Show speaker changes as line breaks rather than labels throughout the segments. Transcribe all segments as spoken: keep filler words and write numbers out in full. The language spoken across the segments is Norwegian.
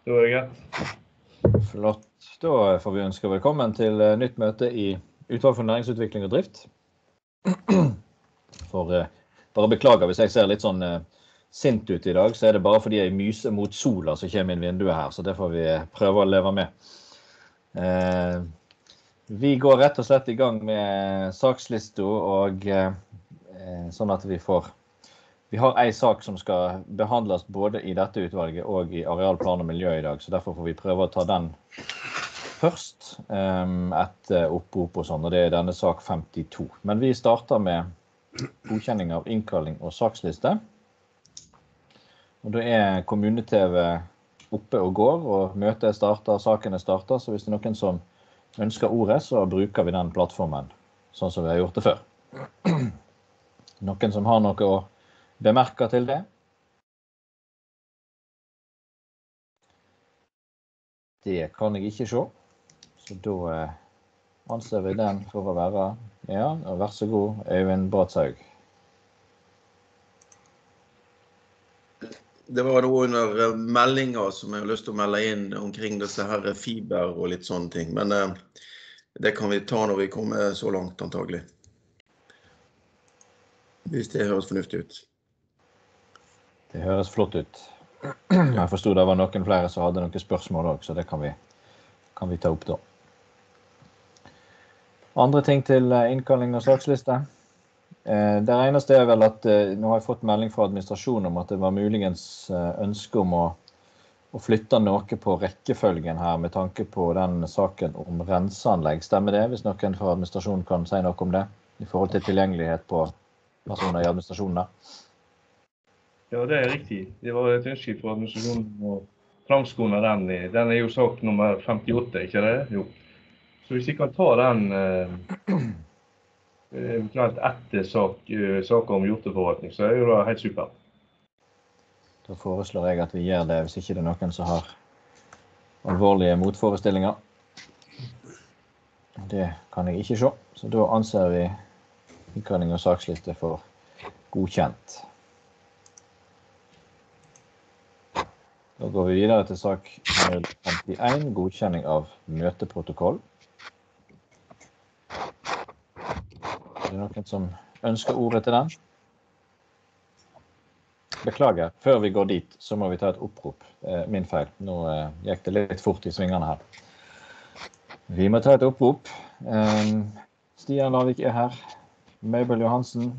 Da er det greit.
Flott. Da får vi ønske velkommen til nytt møte i Utvalg for næringsutvikling og drift. For eh, bare beklager hvis jeg ser litt sånn eh, sint ut i dag, så er det bare fordi jeg myser mot sola som kommer inn vinduet her, så det får vi prøve å leve med. Eh, vi går rett og slett i gang med sakslisto, og eh, sånn at vi får Vi har en sak som skal behandles både i dette utvalget og i arealplan og miljø i dag, så derfor får vi prøve å ta den først, um, etter opprop og sånn, og det er denne sak femtito. Men vi starter med godkjenning av innkalling og saksliste. Og da er kommune-TV oppe og går, og møtet starter, sakene starter, så hvis det er noen som ønsker ordet, så bruker vi den plattformen, sånn som vi har gjort det før. Noen som har noe å bemerke til det? Det kan jeg ikke se, så da eh, anser vi den for å være, ja, og vær så god, Øyvind Bratshaug.
Det var noen meldinger som jeg har lyst til å melde inn omkring disse her fiber og litt sånne ting, men eh, det kan vi ta når vi kommer så langt antagelig. Hvis det høres fornuftig ut.
Det høres flott ut. Jeg forstod det var noen flere som hadde noen spørsmål også, så det kan vi, kan vi ta opp da. Andre ting til innkalling og saksliste. Det eneste er vel at nå har jeg fått melding fra administrasjonen om at det var muligens ønske om å, å flytte noe på rekkefølgen her med tanke på den saken om renseanlegg. Stemmer det, hvis noen fra administrasjonen kan si noe om det, i forhold til tilgjengelighet på personer i administrasjonen der?
Ja, det er riktig. Det var et ønske fra administrasjonen å framskåne den. Den er jo sak nummer femtiåtte, ikke det? Jo. Så hvis vi kan ta den eh, eventuelt etter sak, eh, saker om hjorteforvaltning, så er det jo helt super.
Da foreslår jeg at vi gjør det, hvis ikke det er noen som har alvorlige motforestillinger. Det kan jeg ikke se, så da anser vi innkalling og saksliste for godkjent. Da går vi videre til sak null femtien, godkjenning av møteprotokoll. Er det noen som ønsker ordet til den? Beklager, før vi går dit, så må vi ta et opprop. Min feil, nå gikk det litt fort i svingene her. Vi må ta et opprop. Stian Lavik er her. Møbel Johansen.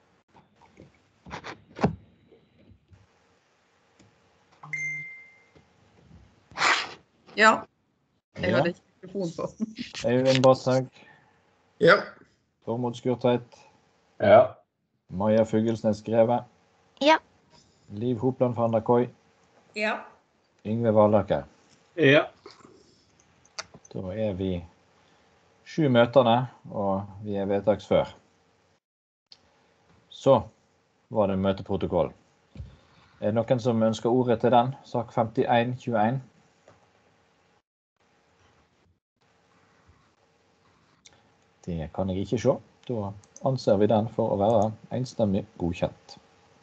Ja, jeg hadde ikke mikrofon på.
Øyvind Bratshaug.
Ja.
Tormod Skurtveit.
Ja.
Maja Fuglesnes Greve.
Ja.
Liv Hopland van der Kooi.
Ja.
Yngve Valaker.
Ja.
Da er vi sju møterne, og vi er vedtaks før. Så var det møteprotokoll. Er det noen som ønsker ordet til den? Sak femtien tjueen. Det kan jeg ikke se. Da anser vi den for å være enstemmig godkjent.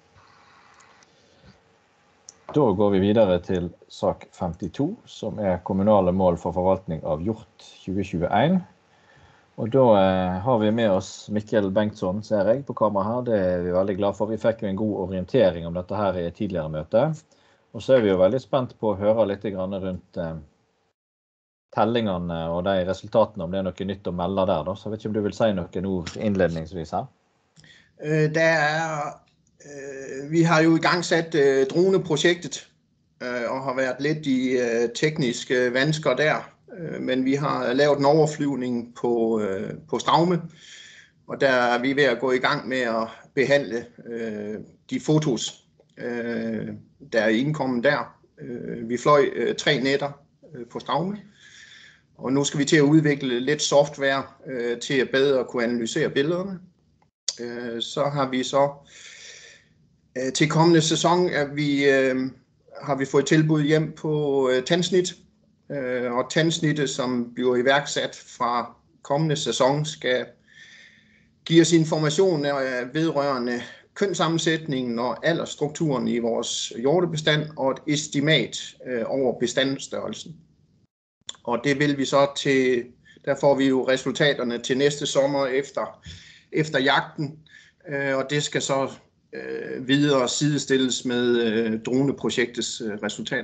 Da går vi videre til sak femtito, som er kommunale mål for forvaltning av hjort tjue tjueen. Og da eh, har vi med oss Mikkel Bengtsson, ser jeg, på kamera her. Det er vi veldig glad for. Vi fikk jo en god orientering om dette her i et tidligere møte. Og så er vi jo veldig spent på å høre litt rundt eh, tellingene og de resultatene, om det er noe nytt å melde der da. Så jeg vet ikke om du vil si noen ord innledningsvis her?
Det er, vi har jo i gang sat droneprojektet, og har vært litt i tekniske vansker der. Men vi har lavet en overflyvning på, på Straume, og der er vi ved å gå i gang med å behandle de fotos, der er innkommet der. Vi fløj tre netter på Straume. Og nu skal vi til at udvikle lidt software øh, til at bedre kunne analysere billederne. Øh, så har vi så øh, til kommende sæson at vi, øh, har vi fået tilbud hjem på øh, tandsnit. Øh, og tandsnittet, som bliver iværksat fra kommende sæson, skal give os information øh, vedrørende kønssammensætningen og aldersstrukturen i vores hjortebestand og et estimat øh, over bestandsstørrelsen. Og det vil vi så til, der får vi jo resultaterne til næste sommer efter, efter jagten, øh, og det skal så øh, videre sidestilles med øh, droneprojektets øh, resultater.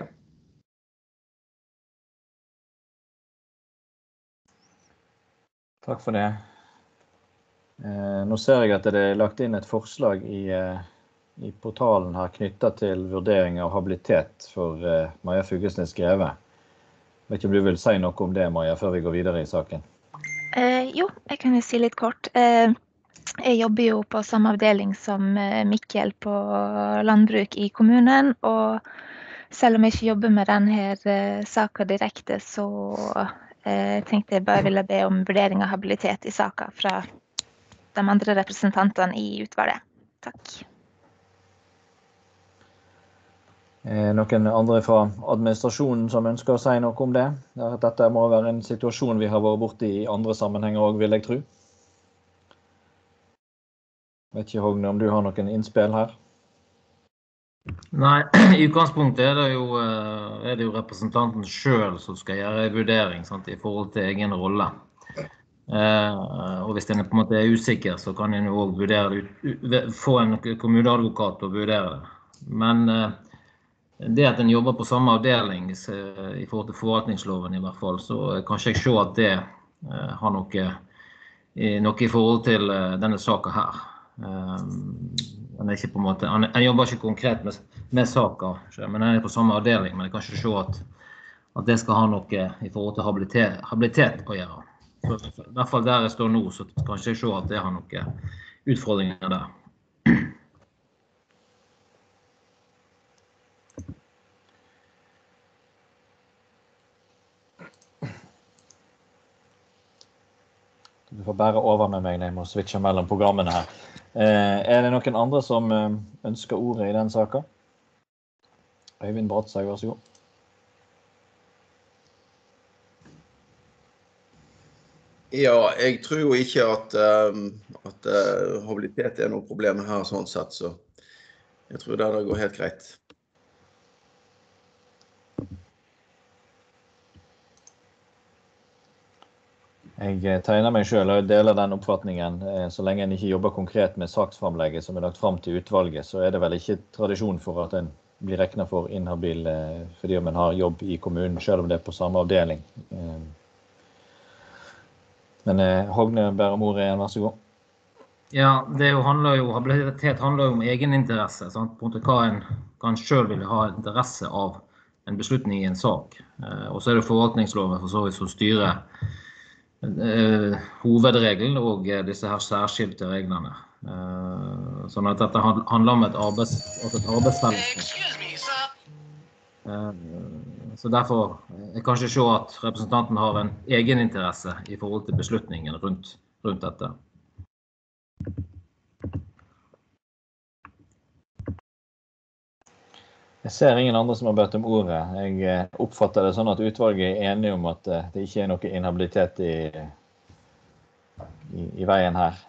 Takk for det. Eh, nå ser jeg at det er lagt inn et forslag i, eh, i portalen her knyttet til vurdering av habilitet for eh, Maja Fuglesnes Greve. Jeg vet ikke om du vil si noe om det, Maja, før vi går videre i saken?
Eh, jo, jeg kan jo si litt kort. Eh, jeg jobber jo på samme avdeling som eh, Mikkel på landbruk i kommunen, og selv om jeg ikke jobber med denne eh, saken direkte, så eh, tenkte jeg bare ville be om vurdering av habilitet i saken fra de andre representantene i utvalget. Takk.
Eh, noen andre fra administrasjonen som ønsker å si noe om det? Dette må være en situasjon vi har vært borte i andre sammenhenger også, vil jeg tro. Vet ikke, Hogne, om du har noen innspill her?
Nei, i utgangspunktet er det jo, er det jo representanten selv som skal gjøre en vurdering, sant, i forhold til egen rolle. Eh, og hvis den på en måte er usikker, så kan en jo også vurdere, få en kommuneadvokat å vurdere det. Men eh, det at en jobber på samme avdeling, i forhold til forvaltningsloven i hvert fall, så kan ikke jeg se at det eh, har noe, noe i forhold til eh, denne saken her. Eh, han, er ikke på en måte, han, han jobber ikke konkret med, med saker, men han er på samme avdeling, men jeg kan ikke se at, at det skal ha noe i forhold til habilitet, habilitet å gjøre. Så, I hvert fall der jeg står nå, så kan jeg ikke se at det har noen utfordringer der.
Du får bare over med meg når jeg må switche mellom programmene her. Eh, er det noen andre som eh, ønsker ordet i den saken? Øyvind Bratseg, vær så god.
Ja, jeg tror jo ikke at, um, at uh, habilitet er noe problem her sånn sett, så jeg tror det, det går helt greit.
Jeg tegner meg selv og deler den oppfatningen. Så lenge en ikke jobber konkret med saksframlegget som er lagt frem til utvalget, så er det vel ikke tradisjon for at en blir regnet for inhabil fordi om en har jobb i kommunen, selv om det er på samme avdeling. Men Hogne ber om ordet igjen, vær så god.
Ja, det jo handler jo, habilitet handler jo om egeninteresse, sant? På en måte hva en kan selv ville ha interesse av en beslutning i en sak. Og så er det forvaltningsloven for så vidt som styrer eh, hovedregelen og disse her særskilte reglene. Eh, sånn at dette handler om et, arbeids, altså et arbeidsfellesskap. Eh, så derfor jeg kan ikke se at representanten har en egen interesse i forhold til beslutningen rundt, rundt dette.
Jeg ser ingen andre som har bedt om ordet. Jeg oppfatter det sånn at utvalget er enige om at det ikke er noe inhabilitet i, i, i veien her.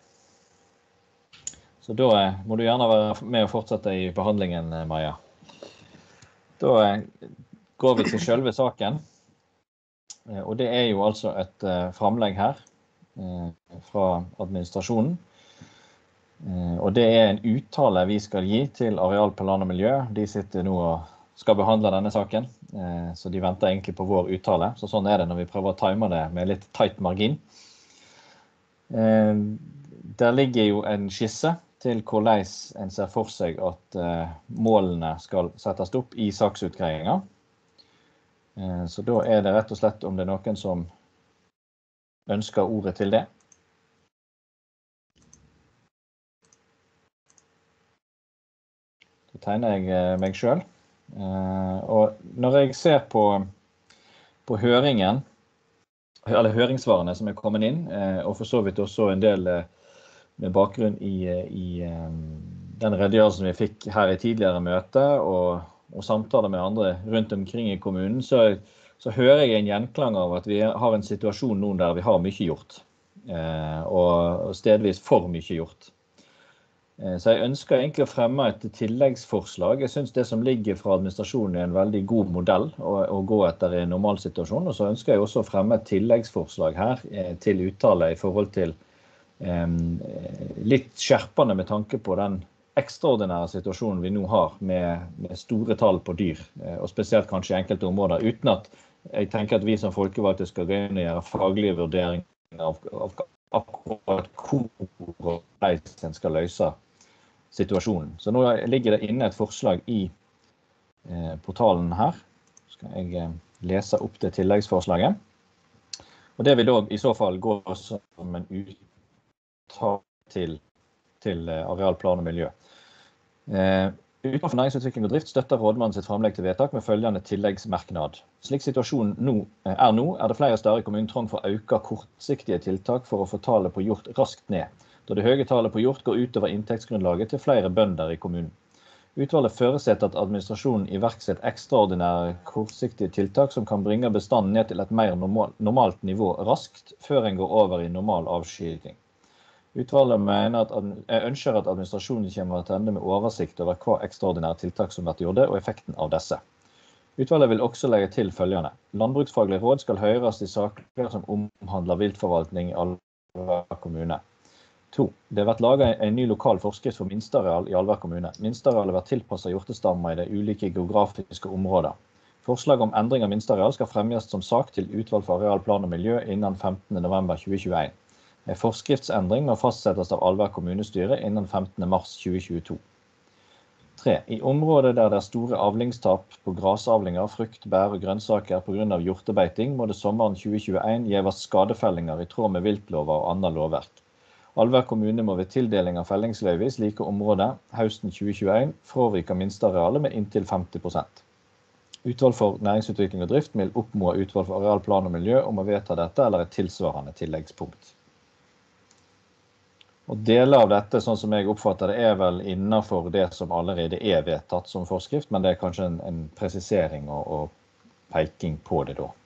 Så da må du gjerne være med og fortsette i behandlingen, Maja. Da går vi til selve saken. Og det er jo altså et framlegg her fra administrasjonen. Og det er en uttale vi skal gi til Areal, Plan og Miljø. De sitter nå og skal behandle denne saken, så de venter egentlig på vår uttale. Så sånn er det når vi prøver å time det med litt tight margin. Der ligger jo en skisse til hvordan en ser for seg at målene skal settes opp i saksutgreininger. Så da er det rett og slett om det er noen som ønsker ordet til det. Da tegner jeg meg selv. Og når jeg ser på, på høringen, eller høringssvarene som er kommet inn, og for så vidt også en del med bakgrunn i, i den redegjørelsen vi fikk her i tidligere møte, og og samtaler med andre rundt omkring i kommunen, så, så hører jeg en gjenklang av at vi har en situasjon nå der vi har mye gjort, eh, og stedvis for mye gjort. Så jeg ønsker egentlig å fremme et tilleggsforslag. Jeg synes det som ligger fra administrasjonen er en veldig god modell å, å gå etter i en normal situasjon, og så ønsker jeg også å fremme et tilleggsforslag her til uttale i forhold til eh, litt skjerpende med tanke på den ekstraordinære situasjonen vi nå har med, med store tall på dyr, og spesielt kanskje i enkelte områder, uten at jeg tenker at vi som folkevalgte skal gå inn og gjøre faglige vurderinger av, av akkurat hvor og hvordan en skal løse situasjonen. Så nå ligger det inne et forslag i eh, portalen her. Skal jeg eh, lese opp det tilleggsforslaget. Og det vil da i så fall gå som en uttak til, til eh, arealplan og miljø. Eh, Utenfor næringsutvikling og drift støtter rådmannen sitt fremlegg til vedtak med følgende tilleggsmerknad. Slik situasjonen nå, er nå, er det flere steder i kommunen trang for å øke kortsiktige tiltak for å få tallet på hjort raskt ned, da det høye tallet på hjort går utover inntektsgrunnlaget til flere bønder i kommunen. Utvalget føresetter at administrasjonen iverksetter ekstraordinære kortsiktige tiltak som kan bringe bestanden ned til et mer normal, normalt nivå raskt, før en går over i normal avskyting. Utvalget mener at jeg ønsker at administrasjonen kommer til med oversikt over hva ekstraordinære tiltak som blir gjort, og effekten av disse. Utvalget vil også legge til følgende. Landbruksfaglig råd skal høres i saker som omhandler viltforvaltning i Alver kommune. to. Det har vært laget en ny lokal forskrift for minsteareal i Alver kommune. Minstearealet har vært tilpasset hjortestammer i de ulike geografiske områder. Forslag om endring av minsteareal skal fremmes som sak til utvalg for arealplan og miljø innen femtende november tjue tjueen. En forskriftsendring må fastsettes av Alver kommunestyre innen femtende mars tjue tjueto. tre. I områder der det er store avlingstap på grasavlinger, frukt, bær og grønnsaker på grunn av hjortebeiting, må det sommeren tjue tjueen gjøres skadefellinger i tråd med viltlover og annet lovverk. Alver kommune må ved tildeling av fellingsløyve i slike områder høsten tjue tjueen fravike minstearealet med inntil femti prosent. Utvalg for næringsutvikling og drift vil oppmode utvalg for arealplan og miljø om å vedta dette eller et tilsvarende tilleggspunkt. Og deler av dette, sånn som jeg oppfatter det, er vel innenfor det som allerede er vedtatt som forskrift, men det er kanskje en, en presisering og, og peking på det da.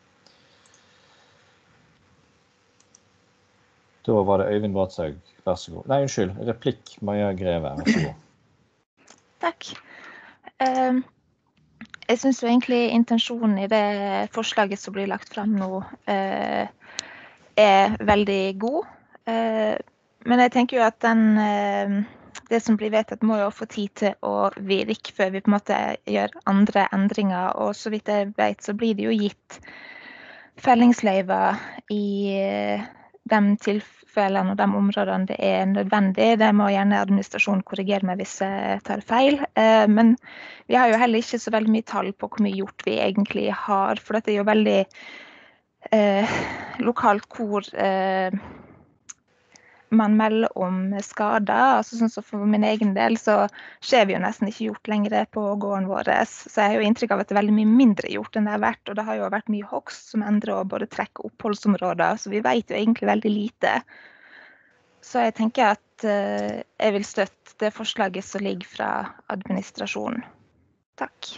Da var det Øyvind Bratshaug, vær så god. Nei, unnskyld, replikk, Maja Greve, vær så god.
Takk. Uh, jeg synes jo egentlig intensjonen i det forslaget som blir lagt frem nå uh, er veldig god. Uh, men jeg tenker jo at den, uh, det som blir vedtatt må jo få tid til å virke før vi på en måte gjør andre endringer. Og så vidt jeg vet så blir det jo gitt fellingsløyver i uh, de tilfellene og de områdene det er nødvendig. Det må gjerne administrasjonen korrigere meg hvis jeg tar feil. Men vi har jo heller ikke så veldig mye tall på hvor mye hjort vi egentlig har, for dette er jo veldig eh, lokalt hvor eh, man melder om skader. Altså sånn som for min egen del så skjer vi jo nesten ikke hjort lenger på gården vår. Så jeg har jo inntrykk av at det er veldig mye mindre hjort enn det har vært, og det har jo vært mye hogst som endrer og både trekker oppholdsområder, så vi vet jo egentlig veldig lite. Så jeg tenker at uh, jeg vil støtte det forslaget som ligger fra administrasjonen. Takk.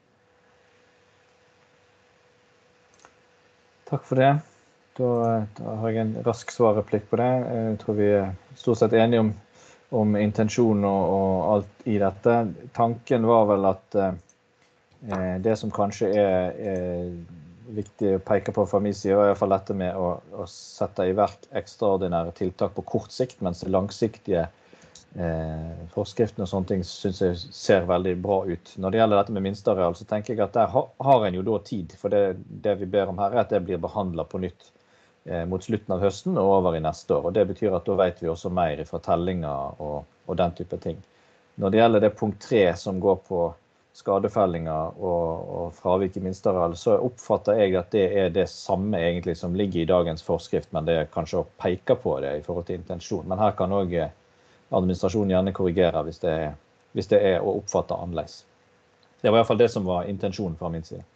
Takk for det. Da, da har jeg en rask svarreplikk på det. Jeg tror vi er stort sett enige om, om intensjonen og, og alt i dette. Tanken var vel at eh, det som kanskje er, er viktig å peke på fra min side, var i hvert fall dette med å, å sette i verk ekstraordinære tiltak på kort sikt, mens det langsiktige eh, forskriften og sånne ting synes jeg ser veldig bra ut. Når det gjelder dette med minsteareal, så tenker jeg at der har, har en jo da tid, for det, det vi ber om her er at det blir behandlet på nytt mot slutten av høsten og over i neste år. Og det betyr at da vet vi også mer fra tellinger og, og den type ting. Når det gjelder det punkt tre som går på skadefellinger og, og fravik i minsteareal, så oppfatter jeg at det er det samme egentlig som ligger i dagens forskrift, men det er kanskje å peke på det i forhold til intensjon. Men her kan også administrasjonen gjerne korrigere hvis det er, hvis det er å oppfatte annerledes. Det var i hvert fall det som var intensjonen fra min side.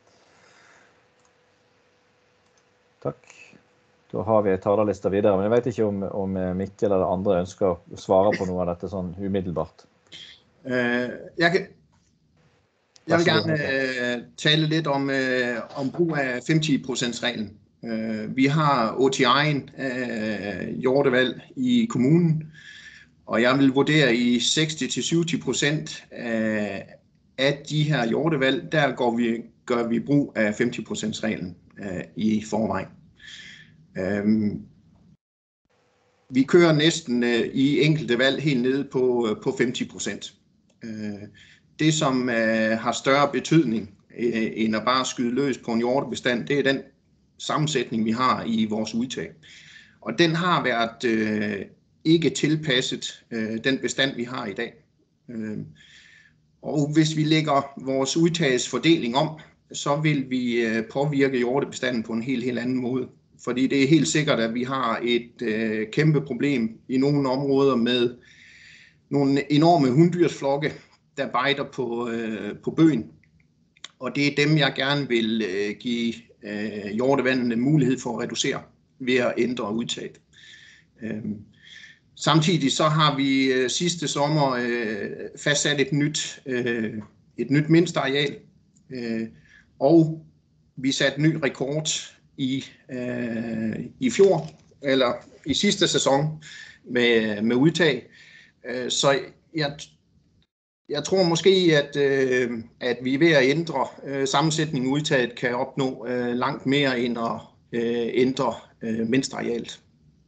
Takk. Da har vi talerlista videre, men jeg vet ikke om, om Mikkel eller andre ønsker å svare på noe av dette sånn umiddelbart.
Uh, jeg, kan, jeg vil gerne uh, tale litt om, uh, om brug av femti prosent-reglen. Uh, vi har O T I'en uh, hjortevalg i kommunen, Og jeg vil vurdere i seksti til syvti procent af, af de her hjortevalg, der går vi, gør vi brug af femti procent reglen øh, i forvejen. Øhm, vi kører næsten øh, i enkelte valg helt nede på, øh, på femti procent. Øh, det, som øh, har større betydning øh, end at bare skyde løs på en hjortebestand, det er den sammensætning, vi har i vores udtag. Og den har været øh, ikke tilpasset øh, den bestand, vi har i dag. Øh, og hvis vi lægger vores udtagsfordeling om, så vil vi øh, påvirke hjortebestanden på en helt, helt anden måde. Fordi det er helt sikkert, at vi har et øh, kæmpe problem i nogle områder med nogle enorme hunddyrsflokke, der bejder på, øh, på bøgen. Og det er dem, jeg gerne vil øh, give øh, hjortevandene mulighed for at reducere ved at ændre udtaget. Øh, samtidig så har vi øh, sidste sommer øh, fastsat et nyt, øh, et nyt mindsteareal, øh, og vi satte en ny rekord i, øh, i fjor, eller i sidste sæson med, med udtag. Øh, så jeg, jeg tror måske, at, øh, at vi ved at ændre øh, sammensætningen udtaget kan opnå øh, langt mere end at øh, ændre øh, mindstearealet.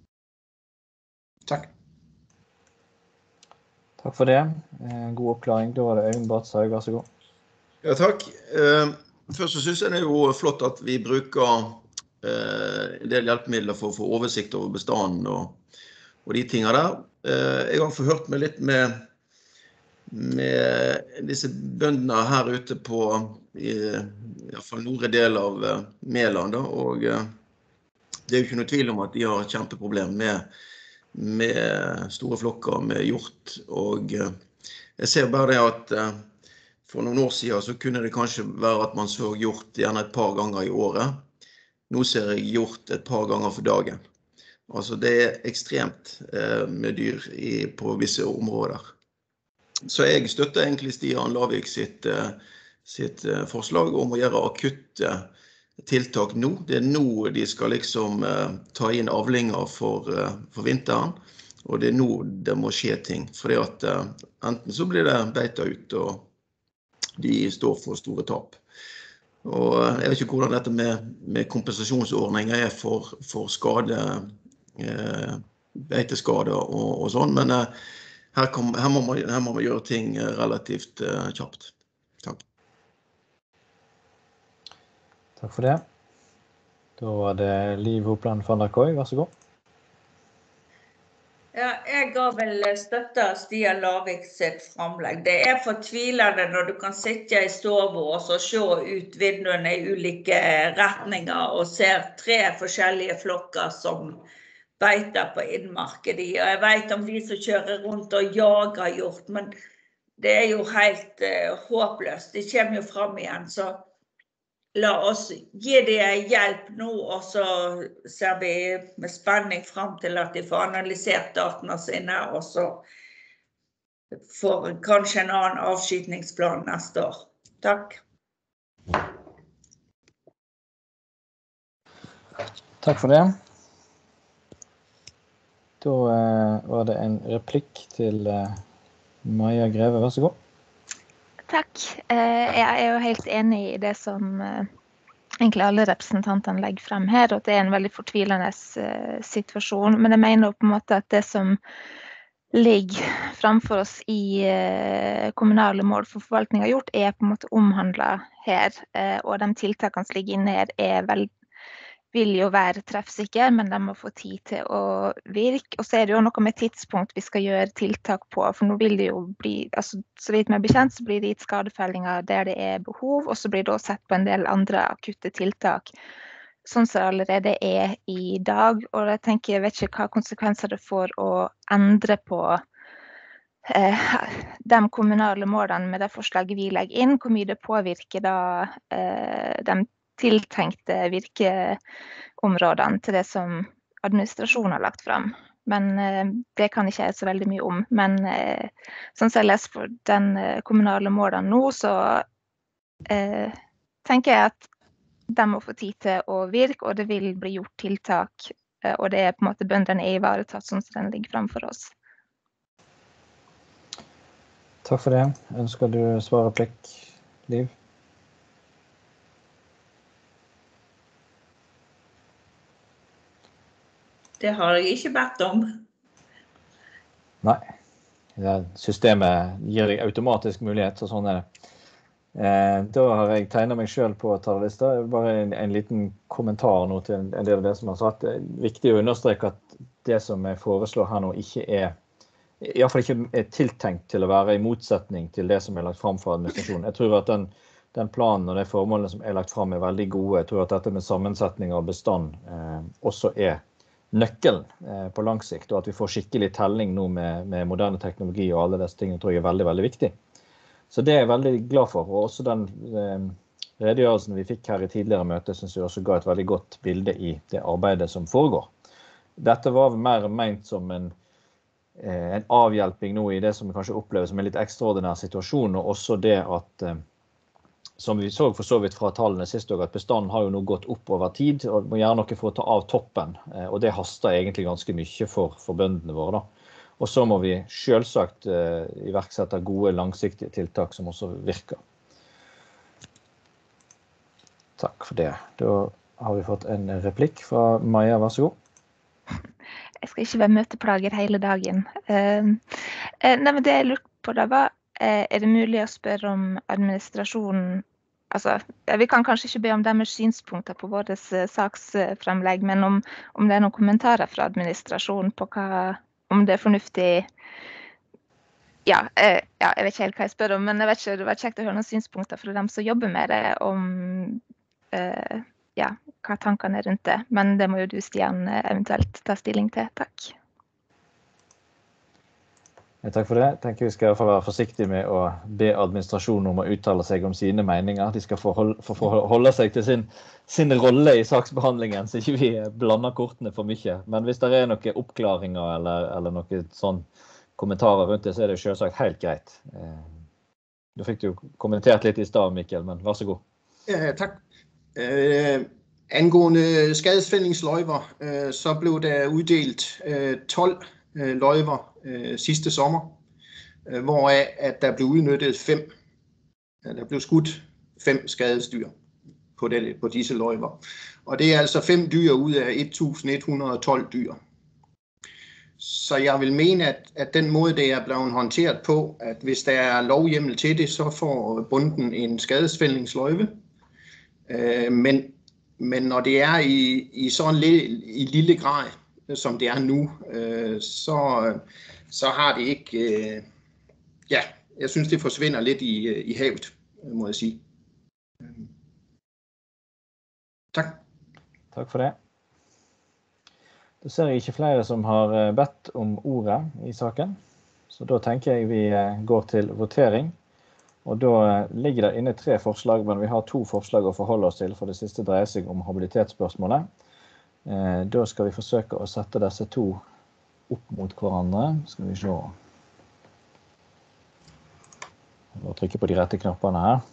Tak.
Takk for det. God oppklaring. Da var det Øyvind Batshaug, vær så god.
Ja, takk. Først så synes jeg det er jo flott at vi bruker en del hjelpemidler for å få oversikt over bestanden og, og de tingene der. Jeg har forhørt meg litt med, med disse bøndene her ute på i, i hvert fall nordre del av Meland, og det er jo ikke noe tvil om at de har kjempeproblem med med store flokker med hjort, og jeg ser bare det at for noen år siden så kunne det kanskje være at man så hjort gjerne et par ganger i året. Nå ser jeg hjort et par ganger for dagen. Altså det er ekstremt med dyr i, på visse områder. Så jeg støtter egentlig Stian Lavik sitt, sitt forslag om å gjøre akutte tiltak nå. Det er nå de skal liksom uh, ta inn avlinger for, uh, for vinteren, og det er nå det må skje ting. Fordi at uh, enten så blir det beita ut, og de står for store tap. Og uh, jeg vet ikke hvordan dette med, med kompensasjonsordninger er for, for skade, uh, beiteskader og, og sånn, men uh, her, kom, her, må man, her må man gjøre ting uh, relativt uh, kjapt. Takk.
Takk for det. Da var det Liv Hopland van der Kooi, vær så god.
Ja, jeg ga vel støtte Stian Lavik sitt framlegg. Det er fortvilende når du kan sitte i stovet og så se ut vinduene i ulike retninger og ser tre forskjellige flokker som beiter på innmarkedet. Og jeg vet om de som kjører rundt og jager hjort, men det er jo helt uh, håpløst. De kommer jo frem igjen, så la oss gi dem hjelp nå, og så ser vi med spenning frem til at de får analysert datene sine, og så får kanskje en annen avskytningsplan neste år. Takk.
Takk for det. Da eh, var det en replikk til eh, Maja Greve, vær så god.
Takk. Jeg er jo helt enig i det som egentlig alle representantene legger frem her, og det er en veldig fortvilende situasjon. Men jeg mener på en måte at det som ligger framfor oss i kommunale mål for forvaltning av hjort, er på en måte omhandlet her, og de tiltakene som ligger inne her er vel vil jo være treffsikre, men de må få tid til å virke. Og så er det jo noe med tidspunkt vi skal gjøre tiltak på, for nå vil det jo bli, altså så vidt meg bekjent, så blir det gitt skadefellinger der det er behov, og så blir det også sett på en del andre akutte tiltak, sånn som det allerede er i dag. Og jeg tenker, jeg vet ikke hva konsekvenser det får å endre på eh, de kommunale målene med det forslaget vi legger inn, hvor mye det påvirker da eh, de tiltenkte virkeområdene til det som administrasjonen har lagt frem. Men eh, det kan ikke jeg så veldig mye om. Men eh, sånn som jeg leser for den eh, kommunale målene nå, så eh, tenker jeg at de må få tid til å virke, og det vil bli gjort tiltak, eh, og det er på en måte bøndene er ivaretatt sånn som den ligger frem for oss.
Takk for det. Ønsker du svarreplikk, Liv?
Det har jeg ikke bedt om.
Nei. Systemet gir deg automatisk mulighet, så sånn er det. Eh, da har jeg tegnet meg selv på talerlista. Bare en, en liten kommentar nå til en, en del av det som har sagt. Det er viktig å understreke at det som jeg foreslår her nå ikke er, i hvert fall ikke er tiltenkt til å være i motsetning til det som er lagt frem fra administrasjonen. Jeg tror at den, den planen og de formålene som er lagt frem er veldig gode. Jeg tror at dette med sammensetning av bestand eh, også er nøkkelen eh, på lang sikt, og at vi får skikkelig telling nå med, med moderne teknologi og alle disse tingene tror jeg er veldig, veldig viktig. Så det er jeg veldig glad for, og også den eh, redegjørelsen vi fikk her i tidligere møte, synes jeg også ga et veldig godt bilde i det arbeidet som foregår. Dette var mer ment som en, eh, en avhjelping nå i det som kanskje oppleves som en litt ekstraordinær situasjon, og også det at eh, som vi så for så vidt fra tallene sist år, at bestanden har jo nå gått opp over tid, og må gjøre noe for å ta av toppen, og det haster egentlig ganske mye for, for bøndene våre da. Og så må vi selvsagt eh, iverksette gode langsiktige tiltak som også virker. Takk for det. Da har vi fått en replikk fra Maja, vær så god.
Jeg skal ikke være møteplager hele dagen. Uh, uh, nei, men det jeg lurte på da var, uh, er det mulig å spørre om administrasjonen, altså, vi kan kanskje ikke be om deres synspunkter på våre uh, saksfremlegg, men om, om det er noen kommentarer fra administrasjonen på hva, om det er fornuftig, ja, uh, ja, jeg vet ikke helt hva jeg spør om, men jeg vet ikke, det var kjekt å høre noen synspunkter fra dem som jobber med det, om uh, ja, hva tankene er rundt det, men det må jo du, Stian, eventuelt ta stilling til. Takk.
Ja, takk for det. Jeg tenker vi skal i hvert fall være forsiktige med å be administrasjonen om å uttale seg om sine meninger. De skal forholde, for, forholde seg til sin, sin rolle i saksbehandlingen, så ikke vi blander kortene for mye. Men hvis det er noen oppklaringer eller, eller noen sånn kommentarer rundt det, så er det jo selvsagt helt greit. Du fikk jo kommentert litt i stad, Mikkel, men vær så god.
Ja, takk. Uh, angående skadesfældningsløjver, uh, så blev der uddelt uh, tolv uh, løjver uh, sidste sommer, uh, hvoraf at der blev udnyttet fem. Uh, der blev skudt fem skadesdyr på, det, på disse løjver. Og det er altså fem dyr ud af et tusind et hundrede og tolv dyr. Så jeg vil mene, at, at den måde, det er blevet håndteret på, at hvis der er lovhjemmel til det, så får bonden en skadesfældningsløjve. Men, men når det er i, i sådan lille, i lille grad, som det er nu, så, så har det ikke, ja, jeg synes det forsvinder lidt i, i havet, må jeg sige. Tak.
Takk for det. Da ser jeg ikke flere som har bedt om ordet i saken, så da tenker jeg vi går til votering. Og da ligger det inne tre forslag, men vi har to forslag å forholde oss til, for det siste dreier seg om habilitetsspørsmålet. Eh, da skal vi forsøke å sette disse to opp mot hverandre. Skal vi se. Jeg må trykke på de rette knappene her.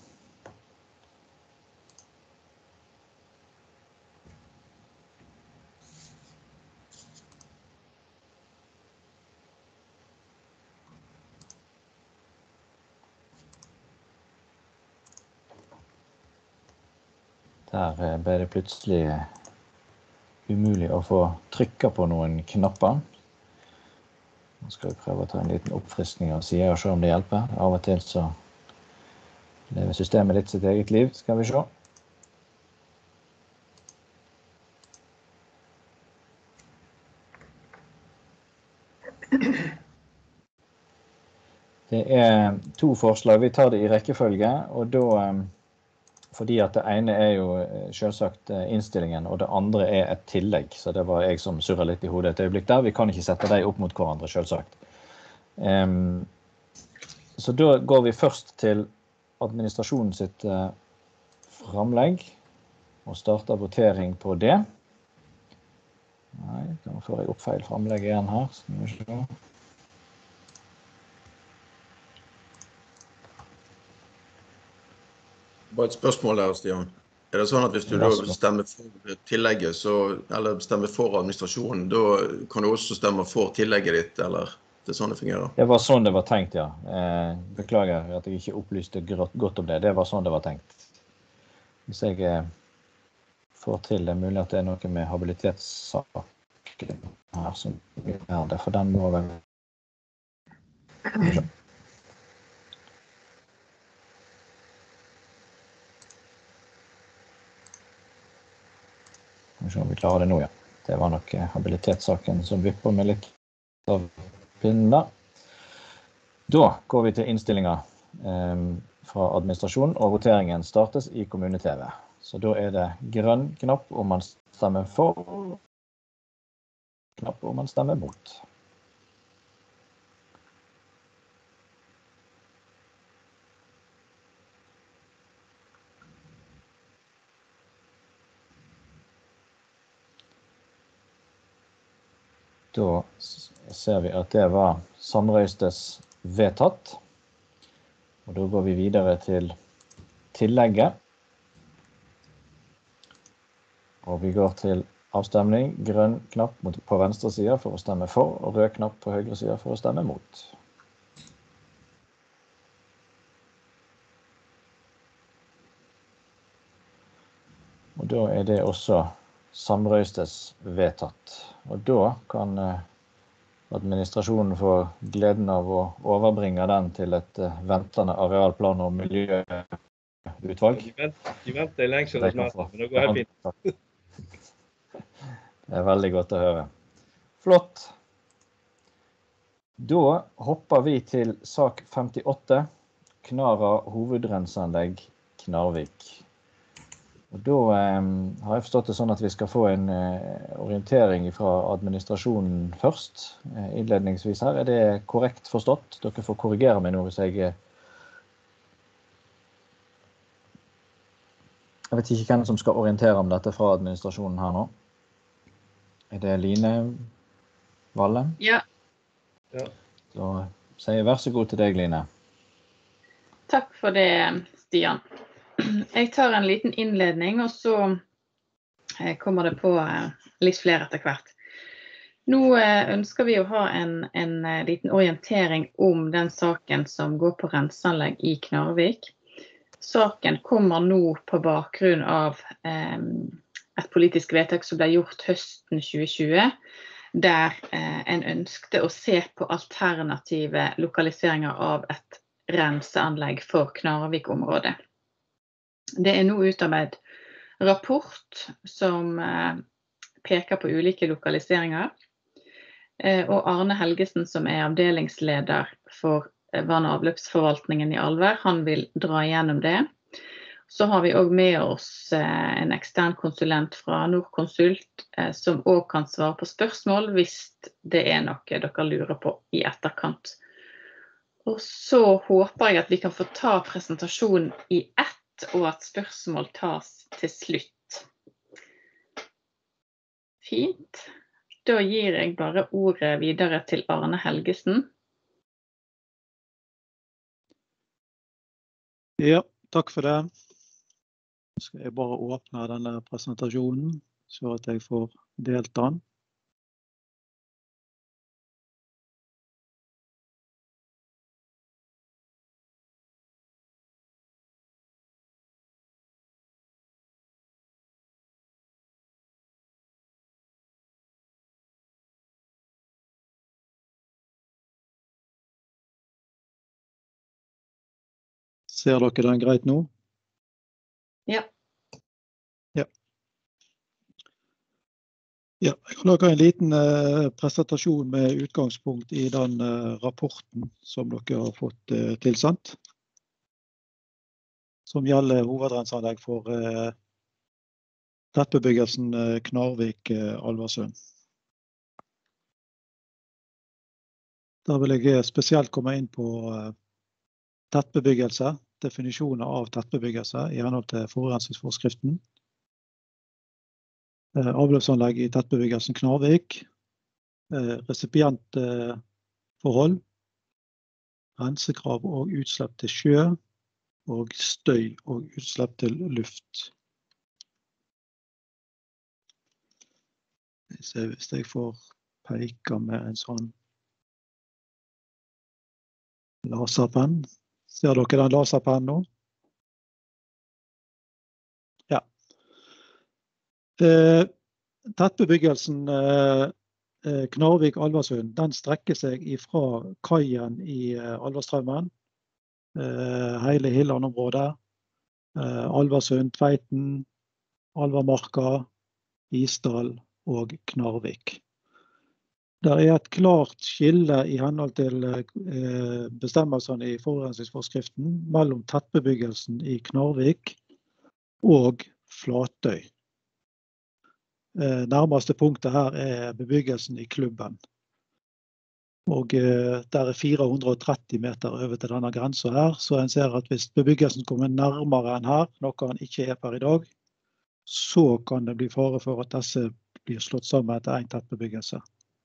Der ble det plutselig umulig å få trykket på noen knapper. Nå skal vi prøve å ta en liten oppfriskning av siden og se om det hjelper. Av og til så lever systemet litt sitt eget liv, skal vi se. Det er to forslag, vi tar det i rekkefølge, og da... Fordi at det ene er jo selvsagt innstillingen, og det andre er et tillegg. Så det var jeg som surret litt i hodet et øyeblikk der. Vi kan ikke sette dem opp mot hverandre, selvsagt. Um, så da går vi først til administrasjonen sitt uh, framlegg, og starter votering på det. Nei, da får jeg opp feil framlegg igjen her. Skal vi se.
Bare et spørsmål her, Stian. Er det sånn at hvis du da stemmer for tillegget, så, eller stemmer for administrasjonen, da kan du også stemme for tillegget ditt, eller det er sånn det fungerer.
Det var sånn det var tenkt, ja. Eh, beklager at jeg ikke opplyste godt om det. Det var sånn det var tenkt. Hvis jeg eh, får til det, er mulig at det er noe med habilitetssaken her som er det, for den må vel... Skal vi se om vi klarer det nå, ja. Det var nok habilitetssaken som vipper med litt av pinnen der. Da går vi til innstillinger eh, fra administrasjonen, og voteringen startes i kommune-T V. Så da er det grønn knapp om man stemmer for, knapp om man stemmer mot. Da ser vi at det var samrøystes vedtatt. Og da går vi videre til tillegget. Og vi går til avstemning. Grønn knapp på venstre side for å stemme for, og rød knapp på høyre side for å stemme mot. Og da er det også samrøystes vedtatt. Og da kan administrasjonen få gleden av å overbringe den til et ventende arealplan- og miljøutvalg.
De venter lenge siden hos meg, men det går helt fint.
Det er veldig godt å høre. Flott. Da hopper vi til sak femtiåtte, Knara hovedrenseanlegg Knarvik. Og da eh, har jeg forstått det sånn at vi skal få en eh, orientering fra administrasjonen først, eh, innledningsvis her. Er det korrekt forstått? Dere får korrigere meg nå hvis jeg... Eh, jeg vet ikke hvem som skal orientere om dette fra administrasjonen her nå. Er det Line Valle?
Ja.
Ja.
Så sier jeg vær så god til deg, Line.
Takk for det, Stian. Jeg tar en liten innledning, og så kommer det på litt flere etter hvert. Nå ønsker vi å ha en, en liten orientering om den saken som går på renseanlegg i Knarvik. Saken kommer nå på bakgrunn av eh, et politisk vedtak som ble gjort høsten tjue tjue, der eh, en ønskte å se på alternative lokaliseringer av et renseanlegg for Knarvik-området. Det er nå utarbeidet rapport som eh, peker på ulike lokaliseringer, eh, og Arne Helgesen, som er avdelingsleder for eh, vann- og avløpsforvaltningen i Alver, han vil dra igjennom det. Så har vi også med oss eh, en ekstern konsulent fra Nordkonsult, eh, som også kan svare på spørsmål hvis det er noe dere lurer på i etterkant. Og så håper jeg at vi kan få ta presentasjonen i ett, og at spørsmål tas til slutt. Fint. Da gir jeg bare ordet videre til Arne Helgesen.
Ja, takk for det. Skal jeg bare åpne denne presentasjonen, så at jeg får delt den. Ser dere den greit nå?
Ja.
Ja. Ja, jeg har laget en liten eh, presentasjon med utgangspunkt i den eh, rapporten som dere har fått eh, tilsendt, som gjelder hovedrenseanlegg for eh, tettbebyggelsen eh, Knarvik-Alversund. Da vil jeg spesielt komme inn på eh, tettbebyggelse, definisjoner av tettbebyggelse i henhold til forurensningsforskriften, avløpsanlegg i tettbebyggelsen Knarvik, resipientforhold, rensekrav og utslipp til sjø, og støy og utslipp til luft. Hvis jeg får peke med en sånn laserpenn. Ser dere den laserpennen nå? Ja. Eh, tettbebyggelsen eh, Knarvik-Alversund, den strekker seg ifra kaien i eh, Alverstraumen, eh, hele Hilland-området, eh, Alversund, Tveiten, Alvermarka, Isdal og Knarvik. Det er et klart skille i henhold til eh, bestemmelsene i forurensningsforskriften mellom tettbebyggelsen i Knarvik og Flatøy. Eh, nærmeste punktet her er bebyggelsen i klubben. Og eh, der er fire hundre og tretti meter over til denne grensen her, så en ser at hvis bebyggelsen kommer nærmere enn her, noe han ikke er per i dag, så kan det bli fare for at disse blir slått sammen til en tettbebyggelse.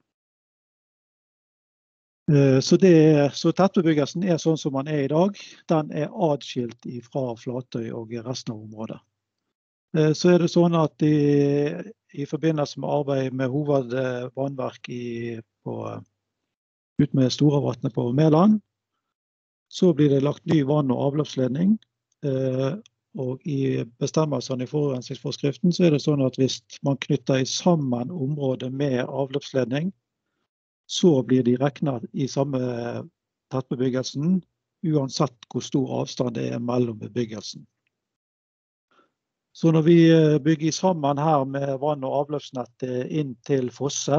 Så, det, så tettbebyggelsen er sånn som den er i dag. Den er adskilt fra Flatøy og resten av området. Så er det sånn at i, i forbindelse med arbeid med hovedvannverk i, på, ut med Storavatnet på Meland, så blir det lagt ny vann- og avløpsledning. Og i bestemmelsene i forurensningsforskriften så er det sånn at hvis man knytter sammen området med avløpsledning, så blir de regnet i samme tettbebyggelsen, uansett hvor stor avstand det er mellom bebyggelsen. Så når vi bygger sammen her med vann- og avløpsnettet inn til Fosse,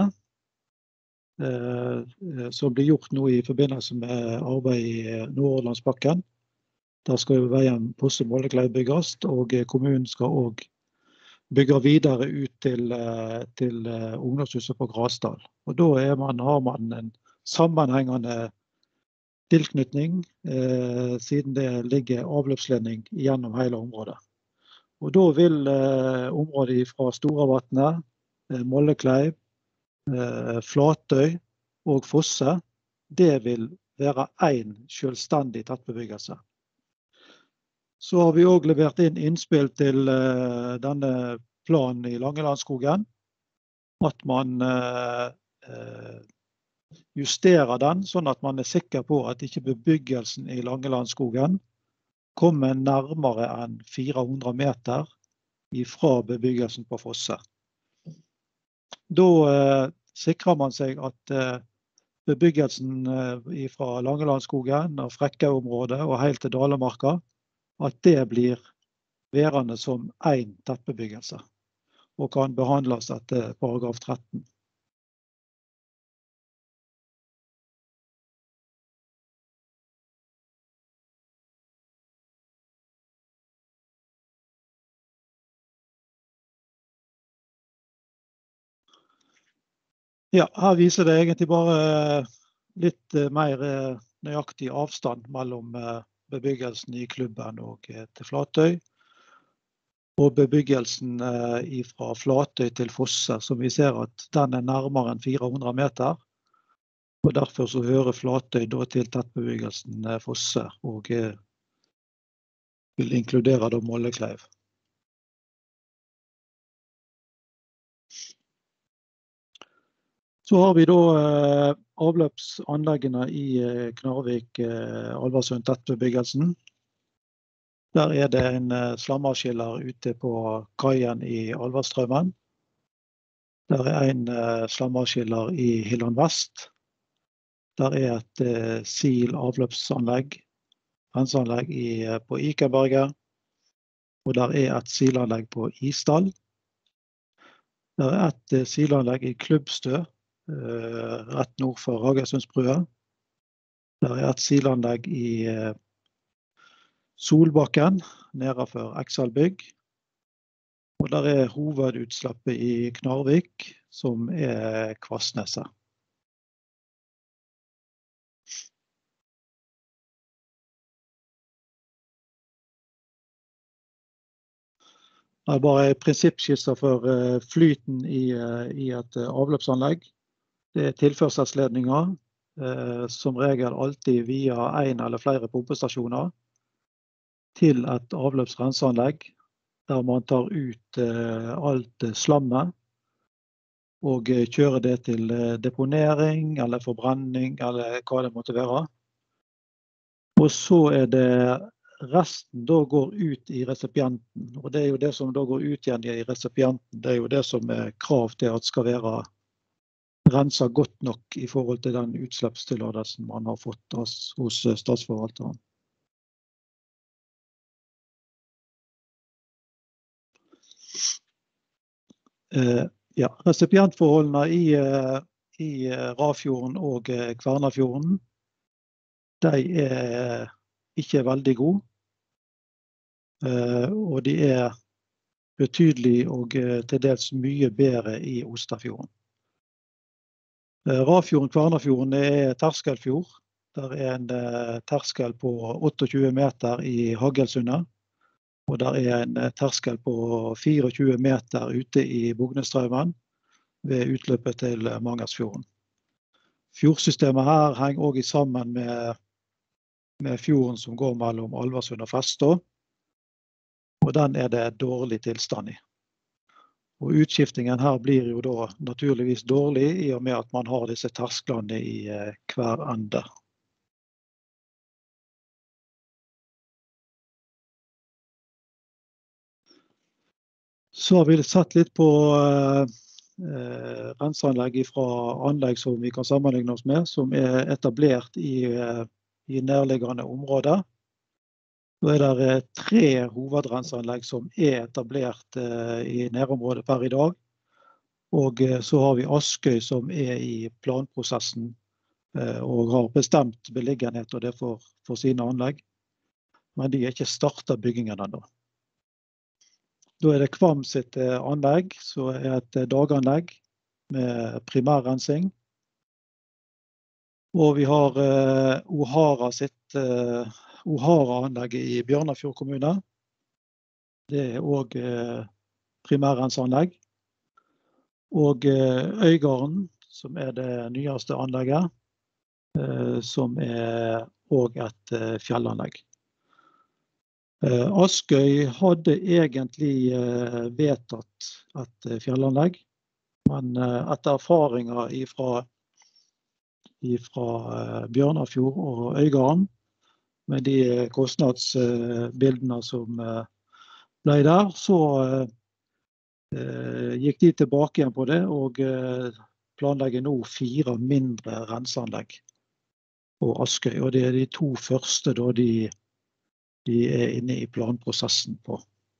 eh, som blir gjort nå i forbindelse med arbeid i Nordhordlandsbakken, der skal jo veien Fosse-Mollekleiv bygges, og kommunen skal også bygge videre ut til, til ungdomshuset på Grasdal. Og da er man, har man en sammenhengende tilknytning, eh, siden det ligger avløpsledning gjennom hele området. Og da vil eh, området fra Storavatnet, eh, Mollekleiv, eh, Flatøy og Fosse, det vil være en selvstendig tettbebyggelse. Så har vi også levert inn innspill til uh, denne planen i Langelandskogen, at man uh, uh, justerer den, sånn at man er sikker på at ikke bebyggelsen i Langelandskogen kommer nærmere enn fire hundre meter ifra bebyggelsen på Fosse. Da uh, sikrer man seg at uh, bebyggelsen uh, fra Langelandskogen og Frekkau-området og helt til Dalemarka, at det blir værende som en tettbebyggelse, og kan behandles etter paragraf tretten. Ja, her viser det egentlig bare litt mer nøyaktig avstand mellom bebyggelsen i klubben og til Flatøy, og bebyggelsen fra Flatøy til Fosse, som vi ser at den er nærmere enn fire hundre meter, og derfor så hører Flatøy da til tettbebyggelsen Fosse, og vil inkludere da Mollekleiv. Så har vi da eh, avløpsanleggene i eh, Knarvik, eh, Alversund tettbebyggelsen. Der er det en eh, slamavskiller ute på kaien i Alverstraumen. Der er en eh, slamavskiller i Hilland Vest. Der er et eh, sil avløpsanlegg, renseanlegg i, eh, på Ikenberget. Og der er et silanlegg på Isdal. Der er et eh, silanlegg i Klubbstø, rett nord for Hagesundsbrua. Der er et silanlegg i Solbakken, nede for Ekselbygg. Og der er hovedutslippet i Knarvik, som er Kvassneset. Det er bare prinsippskisser for flyten i, i et avløpsanlegg. Det er tilførselsledninger, eh, som regel alltid via en eller flere pumpestasjoner, til et avløpsrenseanlegg, der man tar ut eh, alt slammet, og kjører det til deponering, eller forbrenning, eller hva det måtte være. Og så er det resten da går ut i resipienten, og det er jo det som da går ut igjen i resipienten, det er jo det som er krav til at skal være renset godt nok i forhold til den utslippstillatelsen man har fått hos, hos statsforvalteren. Eh, ja, resipientforholdene i, i Rafjorden og Kværnerfjorden, de er ikke veldig gode, eh, og de er betydelig og eh, til dels mye bedre i Osterfjorden. Eh, Rafjorden, Kværnerfjorden er terskelfjord. Der er en eh, terskel på tjueåtte meter i Hagelsundet, og der er en eh, terskel på tjuefire meter ute i Bognestraumen ved utløpet til Mangersfjorden. Fjordsystemet her henger også sammen med med fjorden som går mellom Alversund og Festå, og den er det dårlig tilstand i. Og utskiftingen her blir jo da naturligvis dårlig i og med at man har disse tersklene i eh, hver ende. Så har vi sett litt på eh, renseanlegg fra anlegg som vi kan sammenligne oss med, som er etablert i eh, i nærliggende områder. Så er det tre hovedrenseanlegg som er etablert eh, i nærområdet per i dag. Og eh, så har vi Askøy som er i planprosessen eh, og har bestemt beliggenhet og det for, for sine anlegg. Men de er ikke startet byggingen ennå. Da er det Kvam sitt eh, anlegg, så er et daganlegg med primærrensing. Og vi har eh, Ohara sitt eh, Ohara-anlegget i Bjørnafjord kommune. Det er også eh, primærrenseanlegg. Og eh, Øygarden, som er det nyeste anlegget, eh, som er også et eh, fjellanlegg. Eh, Askøy hadde egentlig eh, vedtatt et eh, fjellanlegg, men eh, etter erfaringer ifra fra Bjørnafjord og Øygarden, med de kostnadsbildene som ble der, så gikk de tilbake igjen på det, og planlegger nå fire mindre renseanlegg på Askøy, og det er de to første da de, de er inne i planprosessen på.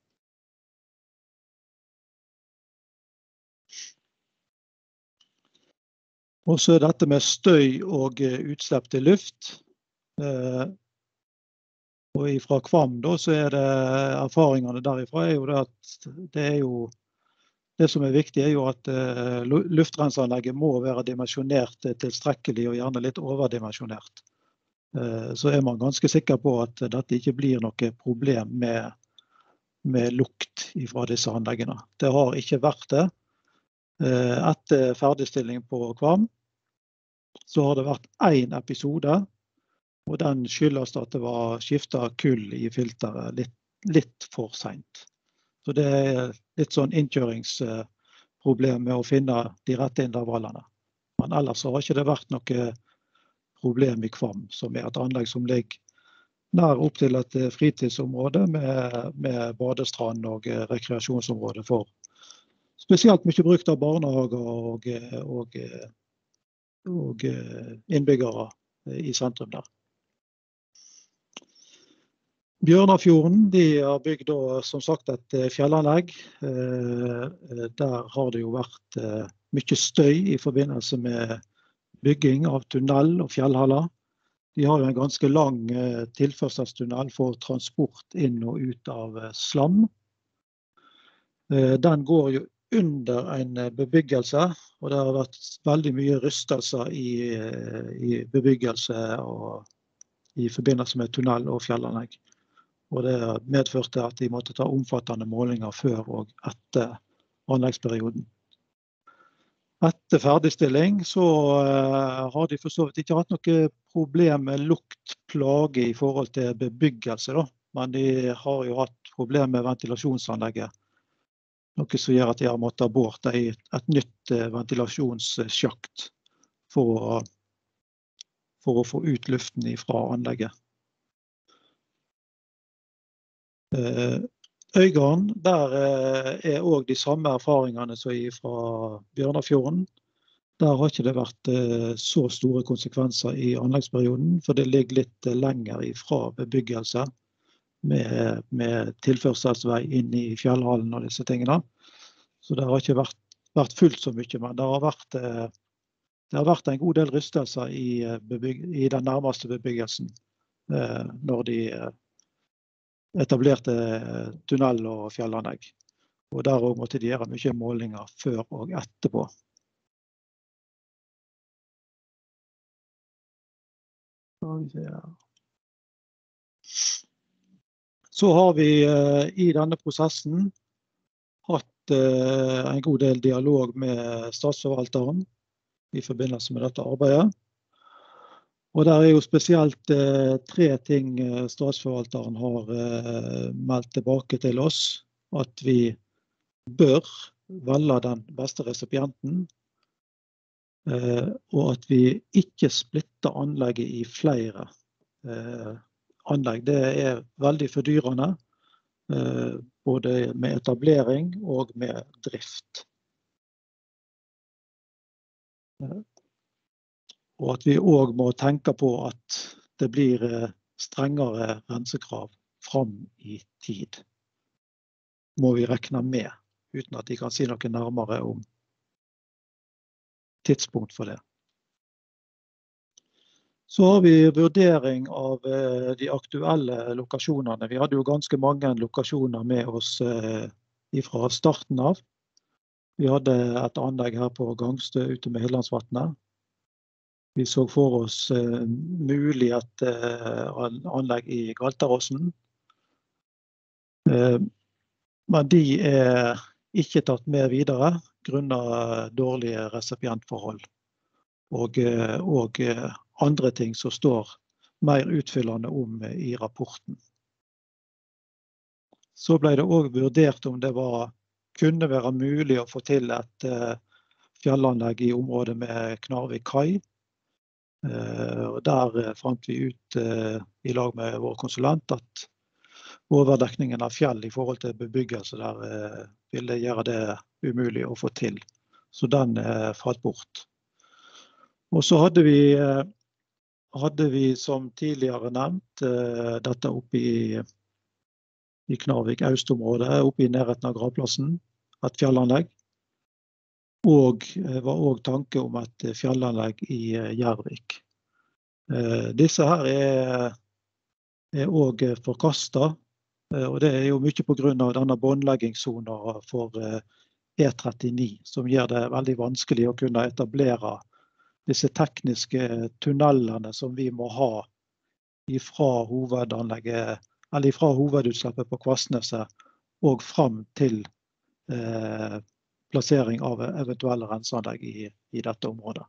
Og så er dette med støy og utslipp til luft. Eh, og fra Kvam da, så er det erfaringene derifra er jo det at det er jo, det som er viktig er jo at eh, luftrenseanlegget må være dimensjonert tilstrekkelig og gjerne litt overdimensjonert. Eh, så er man ganske sikker på at dette ikke blir noe problem med, med lukt fra disse anleggene. Det har ikke vært det. Etter ferdigstilling på Kvam, så har det vært en episode, og den skyldes at det var skiftet kull i filteret litt, litt for sent. Så det er litt sånn innkjøringsproblem med å finne de rette intervallene. Men ellers har ikke det vært noe problem i Kvam, som er et anlegg som ligger nær opp til et fritidsområde med, med badestrand og rekreasjonsområde for spesielt mye brukt av barnehager og, og, og innbyggere i sentrum der. Bjørnafjorden, de har bygd da, som sagt et fjellanlegg. Der har det jo vært mye støy i forbindelse med bygging av tunnel og fjellhaller. De har jo en ganske lang tilførselstunnel for transport inn og ut av slam. Den går jo under en bebyggelse, og det har vært veldig mye rystelser i, i bebyggelse og i forbindelse med tunnel og fjellanlegg. Og det medførte at de måtte ta omfattende målinger før og etter anleggsperioden. Etter ferdigstilling så uh, har de for så vidt ikke hatt noe problem med luktplage i forhold til bebyggelse, da. Men de har jo hatt problem med ventilasjonsanlegget. Noe som gjør at de har måttet borte i et nytt ventilasjonssjakt for å, for å få ut luften fra anlegget. Øygarden, der er også de samme erfaringene som fra Bjørnafjorden. Der har ikke det vært så store konsekvenser i anleggsperioden, for det ligger litt lenger ifra bebyggelse med, med tilførselsvei inn i fjellhallen og disse tingene. Så det har ikke vært, vært fullt så mye, men det har vært, det har vært en god del rystelser i, bebygg, i den nærmeste bebyggelsen når de etablerte tunnel og fjellanlegg. Og der også måtte de gjøre mye målinger før og etterpå. Så har vi i denne prosessen hatt en god del dialog med statsforvalteren i forbindelse med dette arbeidet. Og der er jo spesielt eh, tre ting statsforvalteren har eh, meldt tilbake til oss, at vi bør velge den beste resipienten, eh, og at vi ikke splitter anlegget i flere eh, anlegg. Det er veldig fordyrende, eh, både med etablering og med drift. Eh. Og at vi også må tenke på at det blir strengere rensekrav fram i tid. Må vi regne med, uten at de kan si noe nærmere om tidspunkt for det. Så har vi vurdering av de aktuelle lokasjonene. Vi hadde jo ganske mange lokasjoner med oss fra starten av. Vi hadde et anlegg her på Gangstø ute med Hillandsvatnet. Vi så for oss uh, mulig et uh, anlegg i Galtaråsen. Uh, men de er ikke tatt med videre grunnet dårlige resipientforhold. Og, uh, og uh, andre ting som står mer utfyllende om uh, i rapporten. Så ble det også vurdert om det var, kunne være mulig å få til et uh, fjellanlegg i området med Knarvik kai. Og der fant vi ut i lag med vår konsulent at overdekningen av fjell i forhold til bebyggelse der ville gjøre det umulig å få til. Så den falt bort. Og så hadde vi, hadde vi som tidligere nevnt dette oppe i, i Knarvik Austområdet, oppe i nærheten av gravplassen, et fjellanlegg. Og var også tanke om et fjellanlegg i Gjærvik. Eh, disse her er, er også forkastet, eh, og det er jo mye på grunn av denne båndleggingszonen for eh, E trettini, som gjør det veldig vanskelig å kunne etablere disse tekniske tunnelene som vi må ha ifra hovedanlegget, eller ifra hovedutslippet på Kvastneset og frem til eh, plassering av eventuelle renseanlegg i, i dette området.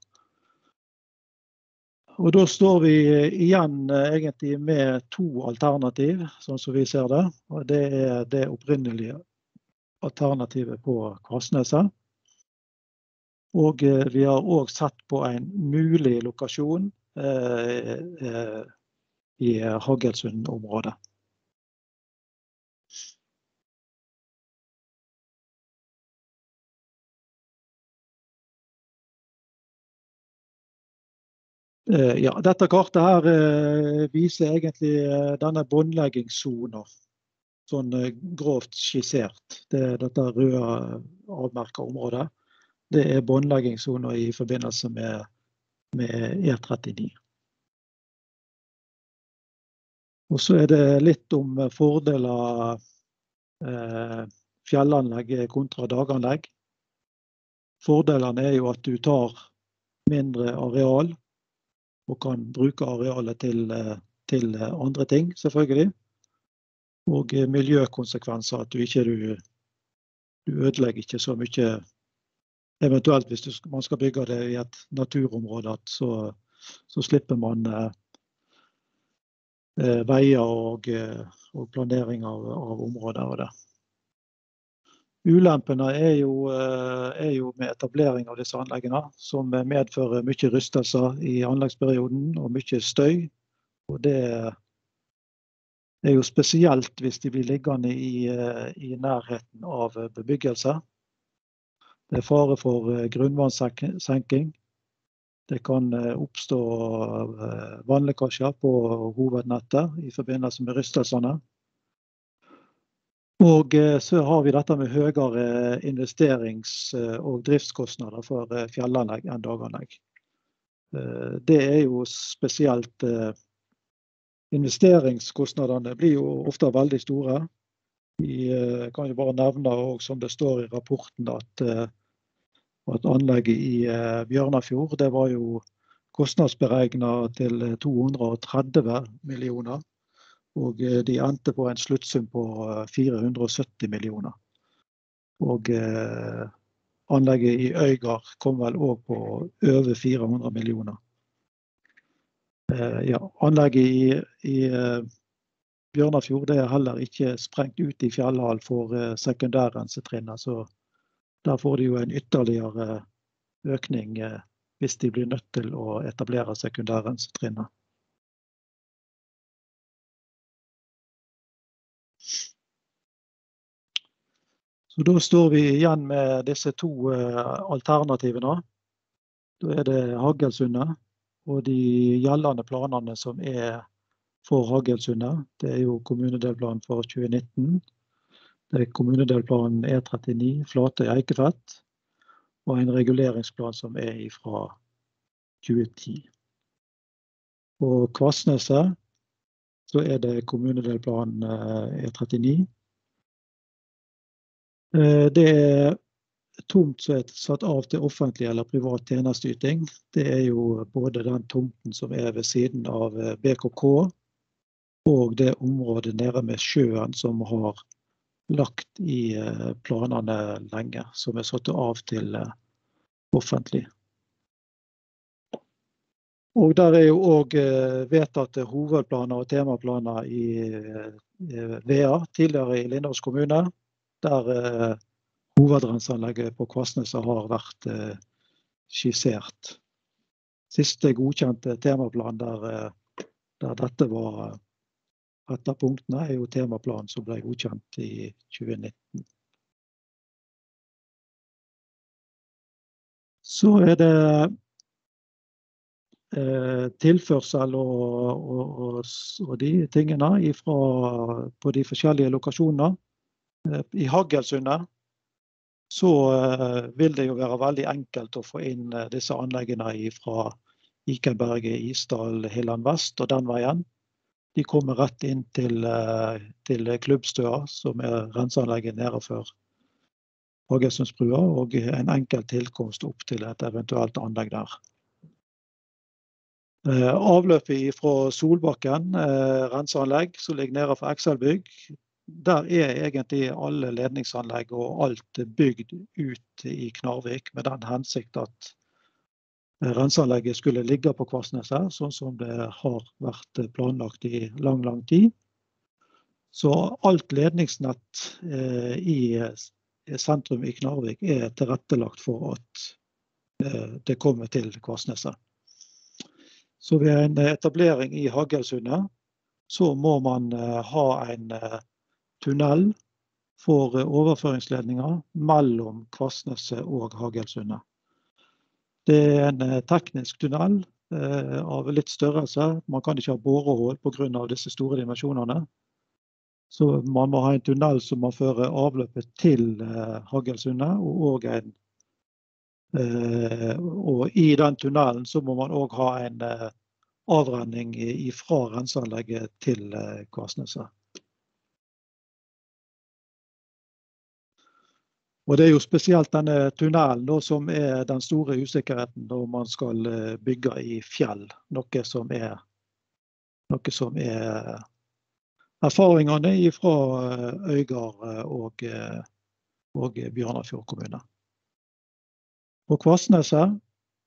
Og da står vi igjen egentlig med to alternativ, sånn som vi ser det. Og det er det opprinnelige alternativet på Kvastneset. Og vi har også sett på en mulig lokasjon eh, eh, i Hagelsund-området. Ja, dette kartet her eh, viser egentlig eh, denne båndleggingszonen, sånn eh, grovt skissert. Det er dette røde avmerket området. Det er båndleggingszonen i forbindelse med, med E trettini. Og så er det litt om fordeler eh, fjellanlegg kontra daganlegg. Fordelene er jo at du tar mindre areal, og kan bruke arealet til, til andre ting, selvfølgelig. Og miljøkonsekvenser, at du ikke du, du ødelegger ikke så mye. Eventuelt hvis du, man skal bygge det i et naturområde, så, så slipper man eh, veier og, og planering av, av områder og det. Ulempene er jo, er jo med etablering av disse anleggene, som medfører mye rystelser i anleggsperioden og mye støy. Og det, Det er jo spesielt hvis de blir liggende i, i nærheten av bebyggelse. Det er fare for grunnvannssenking. Det kan oppstå vannlekkasjer på hovednettet i forbindelse med rystelsene. Og så har vi dette med høyere investerings- og driftskostnader for fjellanlegg enn daganlegg. Det er jo spesielt, investeringskostnadene blir jo ofte veldig store. Vi kan jo bare nevne, og som det står i rapporten, at, at anlegget i Bjørnafjord, det var jo kostnadsberegnet til to hundre og tretti millioner, og de endte på en sluttsum på fire hundre og sytti millioner. Og eh, anlegget i Øygard kom vel også på over fire hundre millioner. Eh, ja, anlegget i, i eh, Bjørnafjord det er heller ikke sprengt ut i fjellhall for eh, sekundærrensetrinnet, så der får de jo en ytterligere økning eh, hvis de blir nødt til å etablere sekundærrensetrinnet. Så da står vi igjen med disse to uh, alternativene. Da er det Hagelsundet, og de gjeldende planene som er for Hagelsundet. Det er jo kommunedelplanen for tjue nitten. Det er kommunedelplanen E trettini, Flatøy-Eikefett, og en reguleringsplan som er fra tjue ti. På Kvassneset så er det kommunedelplanen uh, E trettini. Det er tomt som er satt av til offentlig eller privat tjenesteyting. Det er jo både den tomten som er ved siden av B K K og det området nede med sjøen som har lagt i planene lenge, som er satt av til offentlig. Og der er jo også vedtatt hovedplaner og temaplaner i V A, tidligere i Lindås kommune, der eh, hovedrenseanlegget på Kvassneset har vært eh, skissert. Siste godkjente temaplan der, eh, der dette var et av punktene, er jo temaplanen som ble godkjent i tjue nitten. Så er det eh, tilførsel og, og, og, og de tingene ifra, på de forskjellige lokasjonene. I Hagelsundet så uh, vil det jo være veldig enkelt å få inn uh, disse anleggene fra Ikenberget, Isdal, Hilland Vest og den veien. De kommer rett inn til, uh, til Klubbstøa, som er renseanlegget nede for Hagelsundsbrua, og en enkel tilkomst opp til et eventuelt anlegg der. Uh, avløpet fra Solbakken, uh, renseanlegg, som ligger nede for Ekselbygg, der er egentlig alle ledningsanlegg og alt bygd ut i Knarvik med den hensikt at renseanlegget skulle ligge på Kvassneset, sånn som det har vært planlagt i lang, lang tid. Så alt ledningsnett eh, i sentrum i Knarvik er tilrettelagt for at eh, det kommer til Kvassneset. Så ved en etablering i Hagelsundet, så må man eh, ha en eh, tunnel for overføringsledninger mellom Kvassneset og Hagelsundet. Det er en teknisk tunnel eh, av litt størrelse. Man kan ikke ha borehull på grunn av disse store dimensjonene. Så man må ha en tunnel som man fører avløpet til eh, Hagelsundet, og, og, en, eh, og i den tunnelen så må man også ha en eh, avrenning fra renseanlegget til eh, Kvassneset. Og det er jo spesielt denne tunnelen da, som er den store usikkerheten når man skal bygge i fjell, noe som er, noe som er erfaringene fra Øygard og, og Bjørnafjord kommune. På Kvassneset,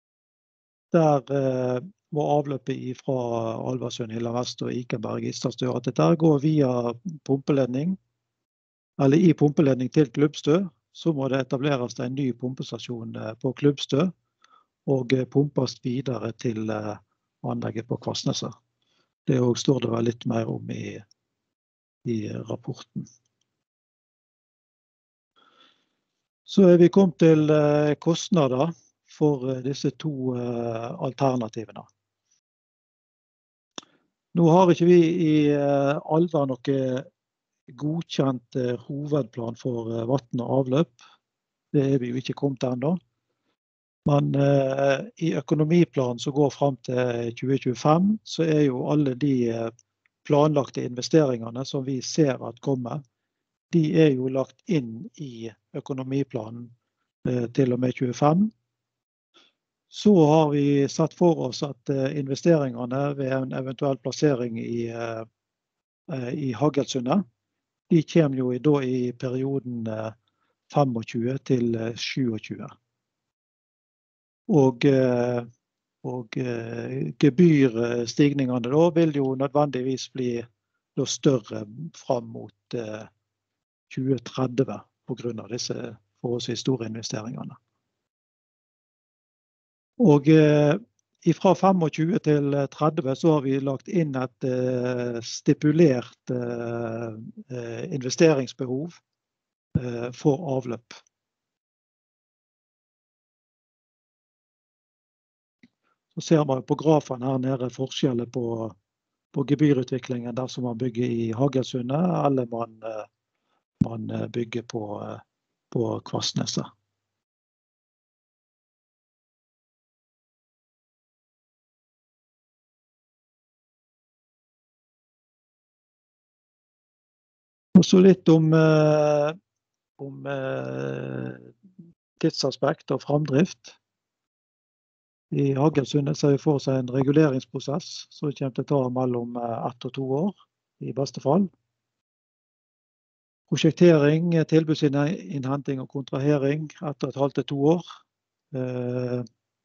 der må avløpet fra Alversund, Hilland Vest og Ikenberg i Isdalsstø, at dette går via pumpeledning, eller i pumpeledning til Klubbstø. Så må det etableres en ny pumpestasjon på Klubbstø og pumpes videre til anlegget på Kvassneset. Det står det vel litt mer om i i rapporten. Så er vi kommet til kostnader for disse to alternativene. Nå har ikke vi i Alver noe godkjent hovedplan for vann og avløp. Det er vi jo ikke kommet til ennå. Men eh, i økonomiplanen som går frem til tjue tjuefem, så er jo alle de planlagte investeringene som vi ser at kommer, de er jo lagt inn i økonomiplanen eh, til og med tjuefem. Så har vi satt for oss at eh, investeringene ved en eventuell plassering i, eh, i Hagelsundet, de kommer jo i, da, i perioden eh, tjuefem til tjuesju. Og, og gebyrstigningene da vil jo nødvendigvis bli da større frem mot tjue tretti på grunn av disse forholdsvis store investeringene. Og fra tjuefem til tretti så har vi lagt inn et stipulert investeringsbehov for avløp. Så ser man på grafen her nede forskjellen på, på gebyrutviklingen dersom man bygger i Hagelsundet, eller man, man bygger på, på Kvassneset. Og så litt om, om tidsaspekt og fremdrift. I Hagelsundet ser vi for seg en reguleringsprosess, så det kommer til å ta mellom ett og to år, i beste fall. Prosjektering, tilbudsinnhenting og kontrahering etter et halvt til to år. Eh,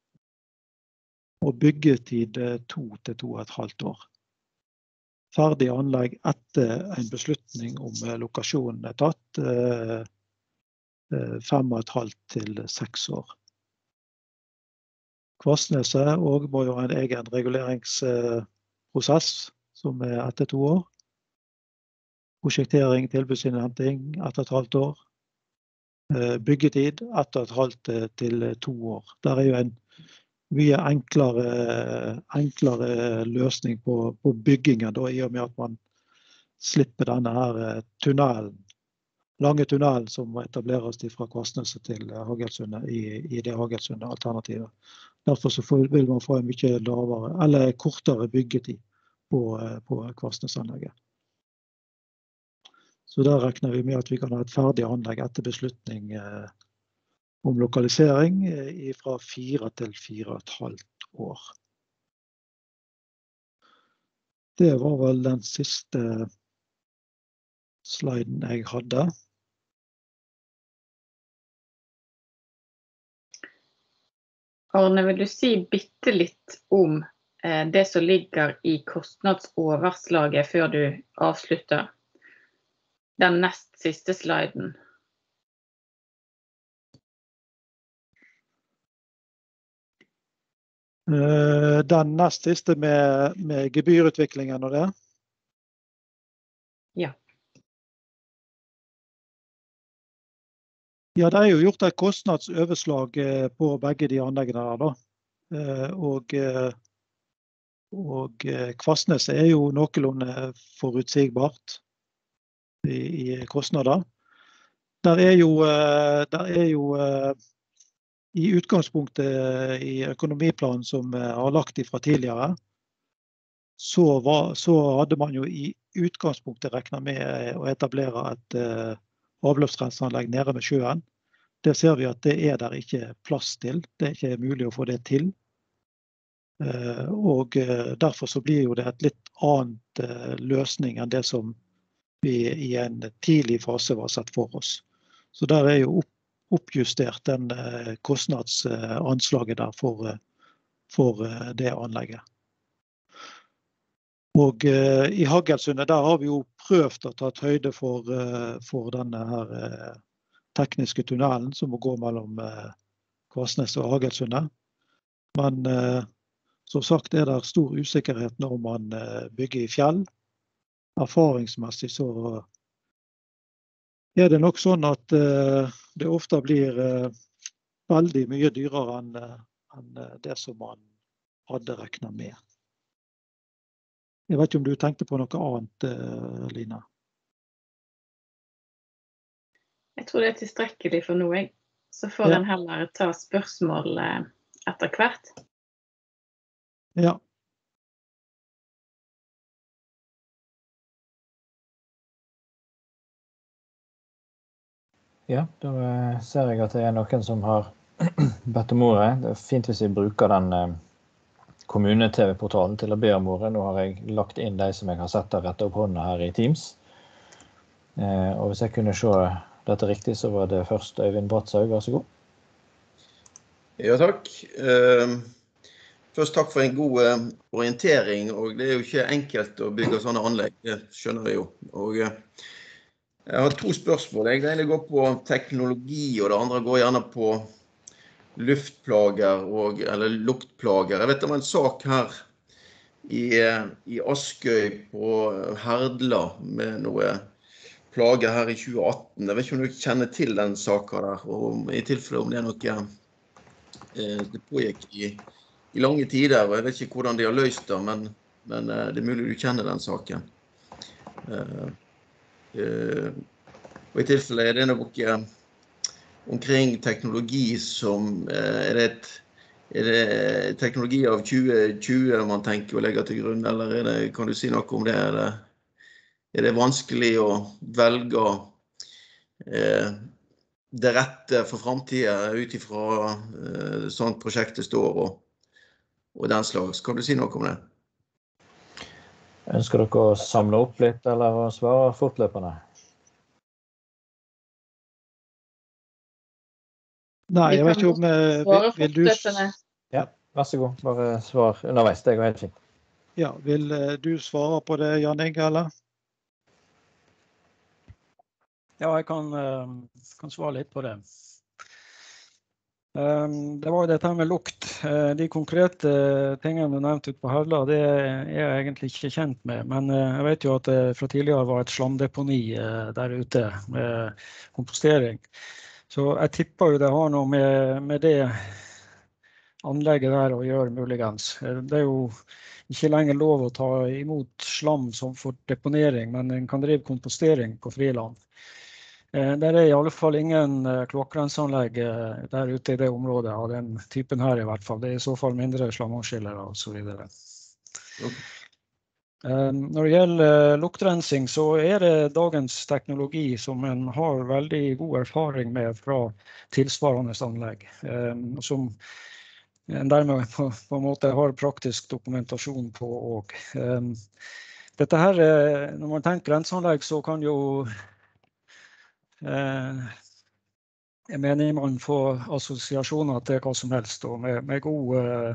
og byggetid to til to og et halvt år. Ferdig anlegg etter en beslutning om lokasjonen er tatt, eh, fem og et halvt til seks år. Kvassneset og må jo ha en egen reguleringsprosess som er etter to år. Prosjektering, tilbudsinnhenting etter et halvt år. Byggetid etter et halvt til to år. Der er jo en mye enklere, enklere løsning på, på byggingen, da, i og med at man slipper denne her tunnelen, lange tunnelen som må etableres fra Kvassneset til Hagelsundet i, i det Hagelsundet alternativet. Derfor så vil man få en mye lavere, eller kortere byggetid på, på Kvassnesanlegget. Så der regner vi med at vi kan ha et ferdig anlegg etter beslutning eh, om lokalisering eh, fra fire til fire og et halvt år. Det var vel den siste sliden jeg hadde.
Arne, vil du si bitte litt om eh, det som ligger i kostnadsoverslaget før du avslutter den nest siste sliden?
Eh, den nest siste med, med gebyrutviklingen og det?
Ja.
Ja, det er jo gjort et kostnadsoverslag på begge de anleggene her da. Og, og Kvassneset er jo noenlunde forutsigbart i, i kostnader. Der er jo, der er jo i utgangspunktet i økonomiplanen som har lagt ifra tidligere, så, var, så hadde man jo i utgangspunktet regnet med å etablere et avløpsrenseanlegg nede med sjøen. Det ser vi at det er der ikke plass til. Det er ikke mulig å få det til. Og derfor så blir jo det et litt annet løsning enn det som vi i en tidlig fase var sett for oss. Så der er jo oppjustert den kostnadsanslaget der for, for det anlegget. Og uh, i Hagelsundet, der har vi jo prøvd å ta høyde for, uh, for denne her uh, tekniske tunnelen som må gå mellom uh, Kvassneset og Hagelsundet. Men uh, som sagt er det stor usikkerhet når man uh, bygger i fjell. erfaringsmessig så er det nok sånn at uh, det ofte blir uh, veldig mye dyrere enn, uh, enn det som man hadde regnet med. Jeg vet ikke om du tenkte på noe annet, uh, Lina?
Jeg tror det er tilstrekkelig for nå, jeg. Så får
Ja.
en heller ta spørsmål uh, etter hvert.
Ja.
Ja, da eh, ser jeg at det er noen som har bedt om ordet. Det er fint hvis vi bruker den eh, kommune-T V-portalen til å be om ordet. Nå har jeg lagt inn de som jeg har sett der rette opp hånda her i Teams. Eh, og hvis jeg kunne se dette riktig, så var det først Øyvind Bratshaug, vær så god.
Ja, takk. Uh, først takk for en god uh, orientering, og det er jo ikke enkelt å bygge sånne anlegg, det skjønner jeg jo. Og uh, jeg har to spørsmål. Det ene går på teknologi, og det andre går gjerne på luftplager og, eller luktplager. Jeg vet det var en sak her i, i Askøy på Herdla med noe plager her i tjue atten. Jeg vet ikke om du kjenner til den saken der, og i tilfelle om det er noe eh, det pågikk i, i lange tider, og jeg vet ikke hvordan de har løst det, men, men eh, det er mulig du kjenner den saken. Eh, Uh, og i tilfelle er det noe uh, omkring teknologi som uh, er, det et, er det teknologi av tjue tjue man tenker å legge til grunn, eller er det, kan du si noe om det? Er det, er det vanskelig å velge uh, det rette for fremtiden ut ifra uh, sånt prosjektet står og, og den slags? Kan du si noe om det?
Ønsker dere å samle opp litt, eller å svare fortløpende?
Nei, jeg vet ikke om...
Vi kan svare
vil du...
fortløpende.
Ja, vær så god. Bare svar underveis, det går helt fint.
Ja, vil du svare på det, Jan Inge, eller?
Ja, jeg kan, kan svare litt på det. Det var jo dette med lukt. De konkrete tingene du nevnte ut på Herdla, det er jeg egentlig ikke kjent med. Men jeg vet jo at det fra tidligere var et slamdeponi der ute med kompostering. Så jeg tipper jo det har noe med, med det anlegget der å gjøre muligens. Det er jo ikke lenger lov å ta imot slam som for deponering, men en kan drive kompostering på friland. Det er i alle fall ingen kloakkrenseanlegg der ute i det området av den typen her i hvert fall. Det er i så fall mindre slamavskillere og så videre.
Okay.
Når det gjelder luktrensing så er det dagens teknologi som en har veldig god erfaring med fra tilsvarende anlegg. Som en dermed på, på en måte har praktisk dokumentasjon på. Og, dette her, når man tenker renseanlegg så kan jo jeg mener man får assosiasjoner til hva som helst og med, med god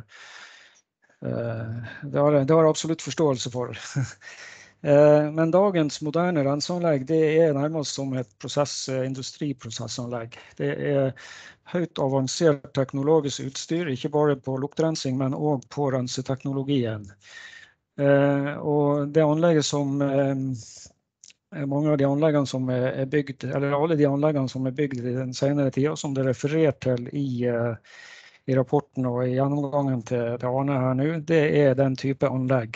det har, det har jeg absolutt forståelse for. Men dagens moderne renseanlegg det er nærmest som et prosess, industriprosessanlegg. Det er høyt avansert teknologisk utstyr, ikke bare på luktrensing, men også på renseteknologien. Og det anlegget som mange av de anleggene som er bygd, eller alle de anleggene som er bygd i den senere tiden, som det er referert til i, i rapporten og i gjennomgangen til, til Arne her nå, det er den type anlegg.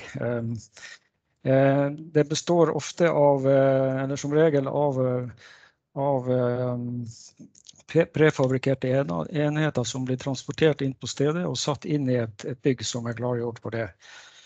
Det består ofte av, eller som regel av, av prefabrikerte enheter som blir transportert inn på stedet og satt inn i et, et bygg som er klargjort på det.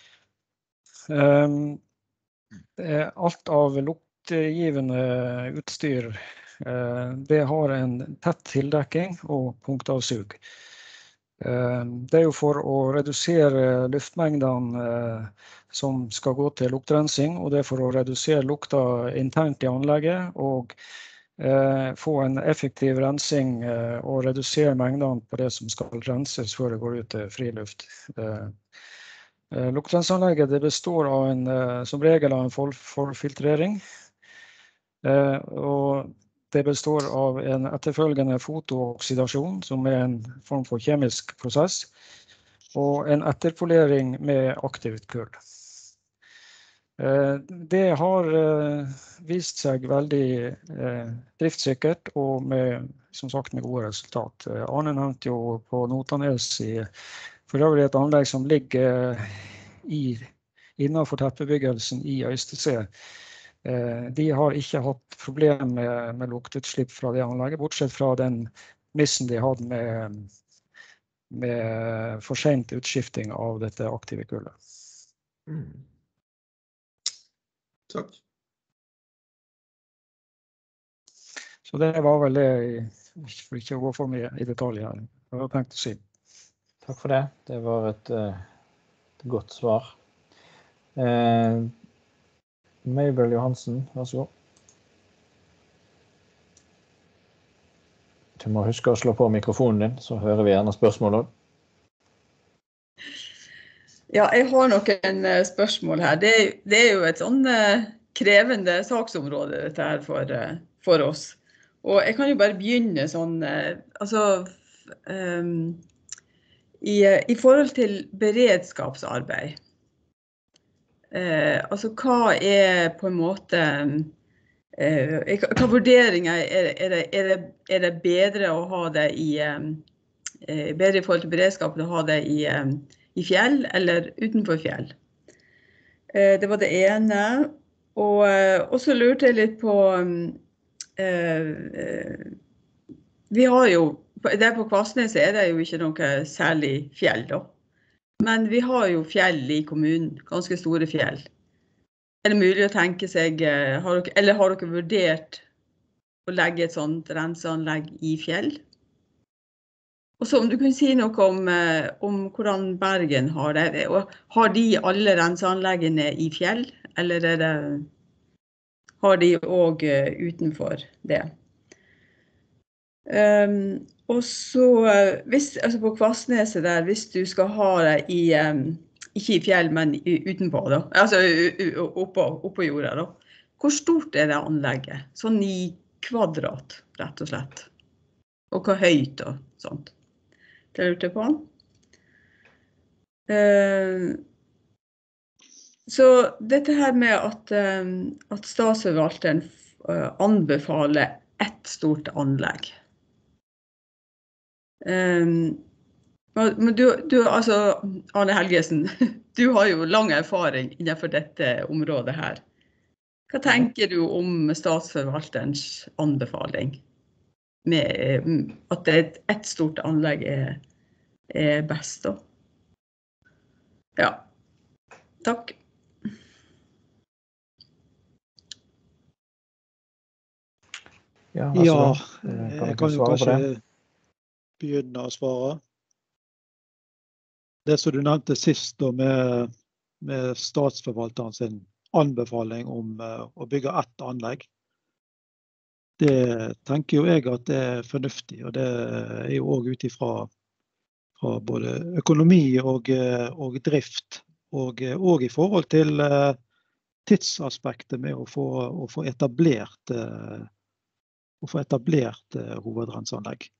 Alt av lukt givende utstyr, det har en tett tildekking og punktavsug. Det er jo for å redusere luftmengdene som skal gå til luktrensing, og det er for å redusere lukta internt i anlegget og få en effektiv rensing og redusere mengdene på det som skal renses før det går ut til friluft. Luktrensanlegget det består av en, som regel av en for, forfiltrering, Eh, og det består av en etterfølgende fotooksidasjon, som er en form for kjemisk prosess, og en etterpolering med aktivt kull. Det har vist seg veldig driftssikkert og med, som sagt, med gode resultat. Arne nevnte jo på Notanes i, for øvrig et anlegg som ligger i, innenfor teppebyggelsen i Øystese. De har ikke hatt problem med, med luktutslipp fra det anlegget, bortsett fra den missen de hadde med, med for sent utskifting av dette aktive kullet.
Mm. Takk.
Så det var vel det, for ikke å gå for mye i detalj her. Det var tenkt å si.
Takk for det. Det var et, et godt svar. Eh, Mabel Johansen, vær så god. Du må huske å slå på mikrofonen din, så hører vi gjerne spørsmål også.
Ja, jeg har noen spørsmål her. Det, det er jo et sånn krevende saksområde dette her for, for oss. Og jeg kan jo bare begynne sånn, altså, um, i, i forhold til beredskapsarbeid. Uh, altså, hva er på en måte, uh, hva vurderinger er, er, det, er, det, er det bedre å ha det i, um, bedre i forhold til beredskap å ha det i um, i fjell eller utenfor fjell. Det var det ene. Og, og så lurte jeg litt på, eh, vi har jo, der på Kvassnes er det jo ikke noe særlig fjell da. Men vi har jo fjell i kommunen, ganske store fjell. Er det mulig å tenke seg, har dere, eller har dere vurdert å legge et sånt renseanlegg i fjell? Og så om du kunne si noe om, om hvordan Bergen har det. Og har de alle renseanleggene i fjell, eller er det, har de også utenfor det? Um, og så, hvis, altså på Kvassneset der, hvis du skal ha det i, um, ikke i fjell, men utenpå da, altså oppå, oppå jorda da. Hvor stort er det anlegget? Sånn i kvadrat, rett og slett. Og hvor høyt og sånt. Det lurte jeg på. Uh, så dette her med at, um, at statsforvalteren uh, anbefaler ett stort anlegg. Um, men du, du, altså, Arne Helgesen, du har jo lang erfaring innenfor dette området her. Hva tenker du om statsforvalterens anbefaling? Med at et, et stort anlegg er, er best da. Ja, takk.
Ja,
ja
kan
jeg kan jo kanskje begynne å svare. Det som du nevnte sist da, med, med statsforvalterens anbefaling om uh, å bygge ett anlegg, det tenker jo jeg at det er fornuftig, og det er jo også ut ifra fra både økonomi og, og drift, og, og i forhold til uh, tidsaspektet med å få, å få etablert, uh, å få etablert uh, hovedrenseanlegg.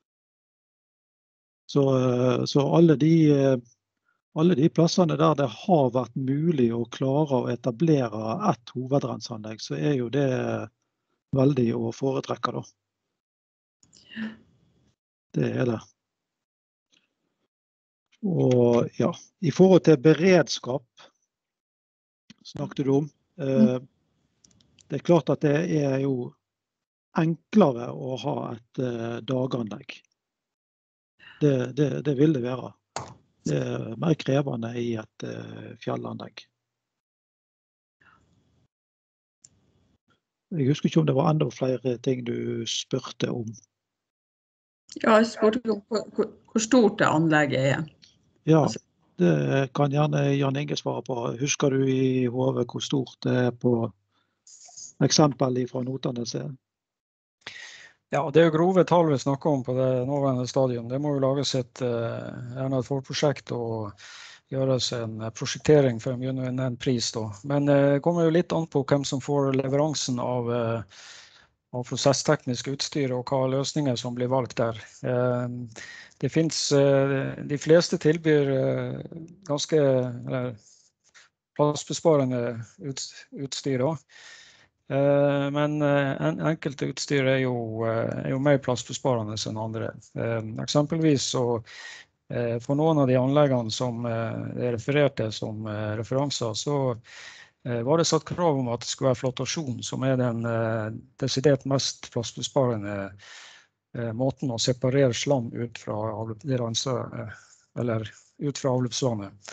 Så, uh, så alle, de, uh, alle de plassene der det har vært mulig å klare å etablere ett hovedrenseanlegg, så er jo det veldig å foretrekke da. Det er det. Og ja, i forhold til beredskap, snakket du om, eh, det er klart at det er jo enklere å ha et eh, daganlegg. Det, det, det vil det være. Det er mer krevende i et eh, fjellanlegg. Jeg husker ikke om det var enda flere ting du spurte om.
Ja, jeg spurte om hvor, hvor stort det anlegget er.
Ja, det kan gjerne Jan Inge svare på. Husker du i hodet hvor stort det er på eksempel fra Notanes?
Ja, det er jo grove tall vi snakker om på det nåværende stadion. Det må jo lages et, gjerne et forprosjekt og gjøres en prosjektering for å begynne med en pris da. Men det kommer jo litt an på hvem som får leveransen av, av prosessteknisk utstyr og hva løsninger som blir valgt der. Det finnes, de fleste tilbyr ganske, eller plassbesparende utstyr da. Men en, enkelte utstyr er jo, er jo mer plassbesparende enn andre. Eksempelvis så for noen av de anleggene som er referert til som referanser, så var det satt krav om at det skulle være flottasjon, som er den desidert mest plassbesparende måten å separere slam ut fra det rense, eller ut fra avløpsvannet.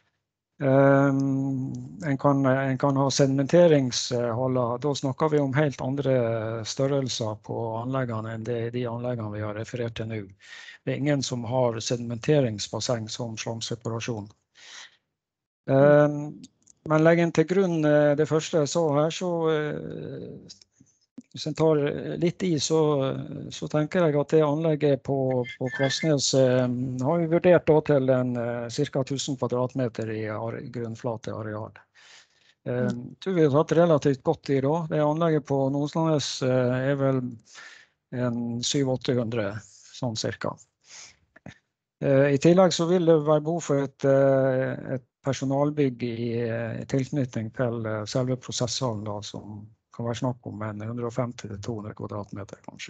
Um, en, kan, en kan ha sedimenteringshaller, da snakker vi om helt andre størrelser på anleggene enn det, de anleggene vi har referert til nå. Det er ingen som har sedimenteringsbasseng som slamseparasjon. Um, men legger en til grunn det første jeg sa her, så hvis en tar litt i, så, så tenker jeg at det anlegget på, på Kvassnes eh, har vi vurdert da til en eh, ca. tusen kvadratmeter i grunnflate areal. Eh, tror vi har tatt relativt godt i da. Det anlegget på Nordlandes eh, er vel en syv til åtte hundre, sånn cirka. Eh, I tillegg så vil det være behov for et, eh, et personalbygg i, i tilknytning til eh, selve prosesshallen da, som kan være snakk om en hundre femti til to hundre kvadratmeter, kanskje.